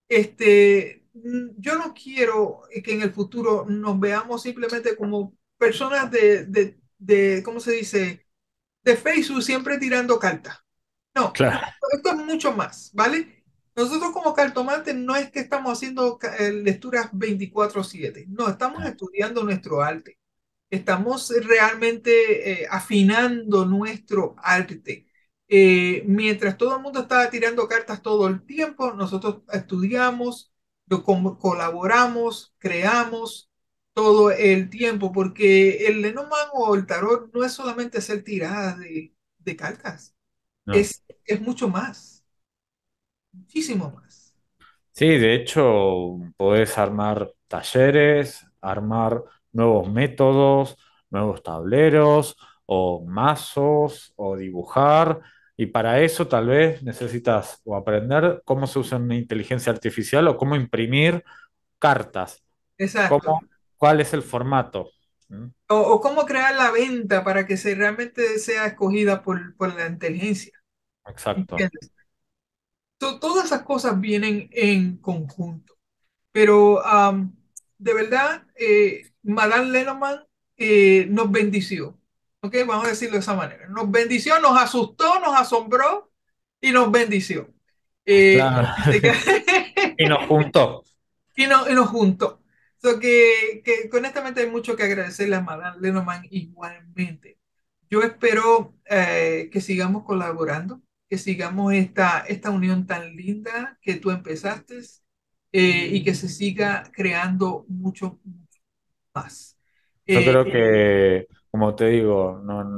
yo no quiero que en el futuro nos veamos simplemente como personas ¿cómo se dice? De Facebook siempre tirando cartas. No, claro, esto es mucho más, ¿vale? Nosotros como cartomantes no es que estamos haciendo lecturas 24/7, no, estamos estudiando nuestro arte, estamos realmente afinando nuestro arte. Mientras todo el mundo estaba tirando cartas todo el tiempo, nosotros estudiamos, colaboramos, creamos todo el tiempo, porque el Lenormand o el tarot no es solamente hacer tiradas de cartas, no. es mucho más, muchísimo más. Sí, de hecho, podés armar talleres, armar nuevos métodos, nuevos tableros o mazos o dibujar. Y para eso tal vez necesitas o aprender cómo se usa una inteligencia artificial o cómo imprimir cartas, Exacto. cómo, cuál es el formato. ¿Mm? O cómo crear la venta para que realmente sea escogida por la inteligencia. Exacto. ¿Entiendes? Todas esas cosas vienen en conjunto. Pero de verdad, Madame Lenormand nos bendició. ¿Ok? Vamos a decirlo de esa manera. Nos bendició, nos asustó, nos asombró y nos bendició. Claro. Este, Y nos juntó. y nos juntó. So que honestamente hay mucho que agradecerle a Madame Lenormand igualmente. Yo espero que sigamos colaborando, que sigamos esta unión tan linda que tú empezaste, y que se siga creando mucho, mucho más. Yo Eh, creo que, como te digo,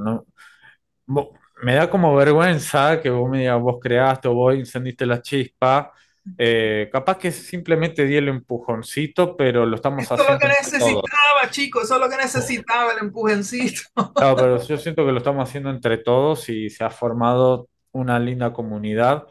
me da como vergüenza que vos me digas, vos creaste o vos encendiste la chispa. Capaz que simplemente di el empujoncito, pero lo estamos Esto es lo que haciendo entre todos. necesitaba, chicos, eso es lo que necesitaba, el empujoncito. Claro, pero yo siento que lo estamos haciendo entre todos y se ha formado una linda comunidad,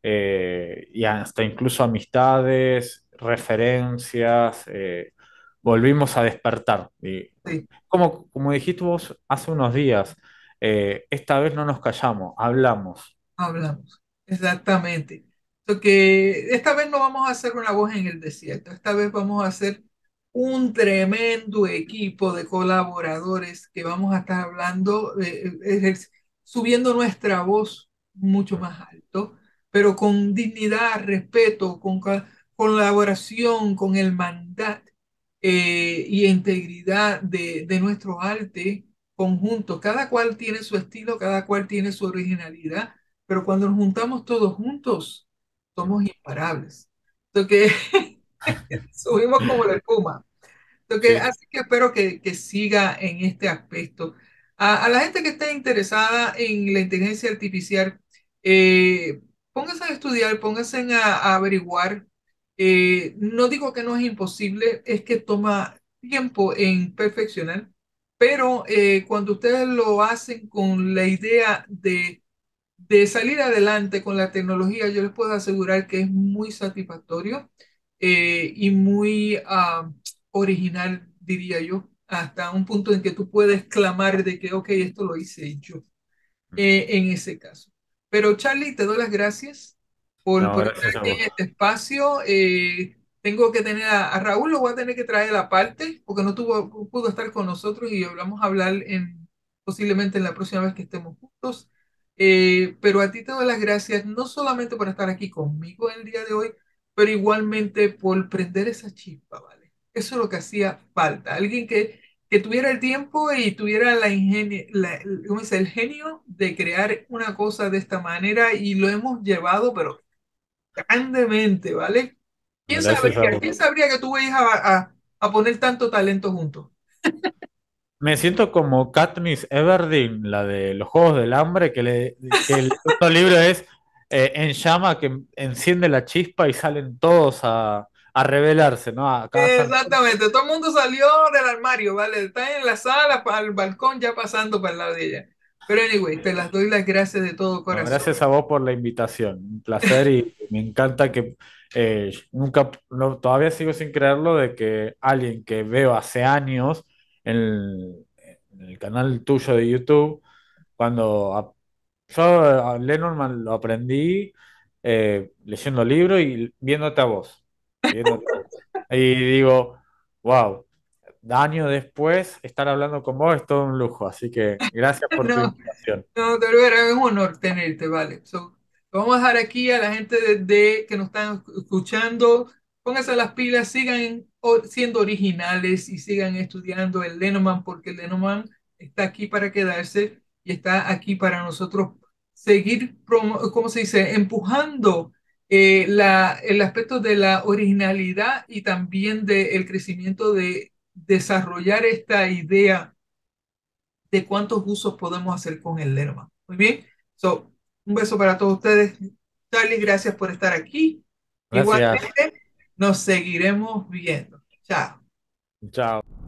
y hasta incluso amistades, referencias, volvimos a despertar. Y Sí. como dijiste vos hace unos días, esta vez no nos callamos, hablamos. Hablamos, exactamente. So que esta vez no vamos a hacer una voz en el desierto, esta vez vamos a hacer un tremendo equipo de colaboradores que vamos a estar hablando, subiendo nuestra voz mucho más alto, pero con dignidad, respeto, con colaboración, con el mandato y integridad de nuestro arte conjunto. Cada cual tiene su estilo, cada cual tiene su originalidad, pero cuando nos juntamos todos juntos, somos imparables. Lo que subimos como la espuma. Sí, Así que espero que siga en este aspecto. A la gente que esté interesada en la inteligencia artificial, eh, pónganse a estudiar, pónganse a averiguar. No digo que no es imposible, es que toma tiempo en perfeccionar, pero cuando ustedes lo hacen con la idea de salir adelante con la tecnología, yo les puedo asegurar que es muy satisfactorio, y muy original, diría yo, hasta un punto en que tú puedes clamar de que, ok, esto lo hice yo, en ese caso. Pero Charlie, te doy las gracias no, por estar gracias a aquí vos. en este espacio. Tengo que tener a Raúl, lo voy a tener que traer aparte, porque no pudo estar con nosotros y vamos a hablar posiblemente en la próxima vez que estemos juntos. Pero a ti te doy las gracias, no solamente por estar aquí conmigo el día de hoy, pero igualmente por prender esa chispa, ¿vale? Eso es lo que hacía falta. Alguien que tuviera el tiempo y tuviera ¿cómo dice? El genio de crear una cosa de esta manera y lo hemos llevado, pero grandemente, ¿vale? ¿Quién Gracias a sabría? vos. ¿Quién sabría que tú ibas a poner tanto talento juntos? Me siento como Katniss Everdeen, la de los Juegos del Hambre, que el otro libro es En llama, que enciende la chispa y salen todos a rebelarse, ¿no? Acá están. Exactamente, todo el mundo salió del armario, ¿vale? Están en la sala, para el balcón, ya pasando para el lado de ella. Pero anyway, te las doy las gracias de todo No, corazón. gracias a vos por la invitación, un placer y me encanta que nunca, todavía sigo sin creerlo de que alguien que veo hace años en el canal tuyo de YouTube, cuando yo a Lenormand lo aprendí leyendo libros y viéndote a vos, viéndote a vos. Y digo, wow, años después estar hablando con vos es todo un lujo, así que gracias por tu No, invitación. no, de verdad es un honor tenerte, ¿vale? So, lo vamos a dejar aquí a la gente que nos están escuchando. Pónganse las pilas, sigan siendo originales y sigan estudiando el Lenormand porque el Lenormand está aquí para quedarse y está aquí para nosotros seguir, ¿cómo se dice? Empujando el aspecto de la originalidad y también del crecimiento de desarrollar esta idea de cuántos usos podemos hacer con el Lerma. Muy bien. So, un beso para todos ustedes. Charlie, gracias por estar aquí. Gracias. Igualmente, nos seguiremos viendo. Chao. Chao.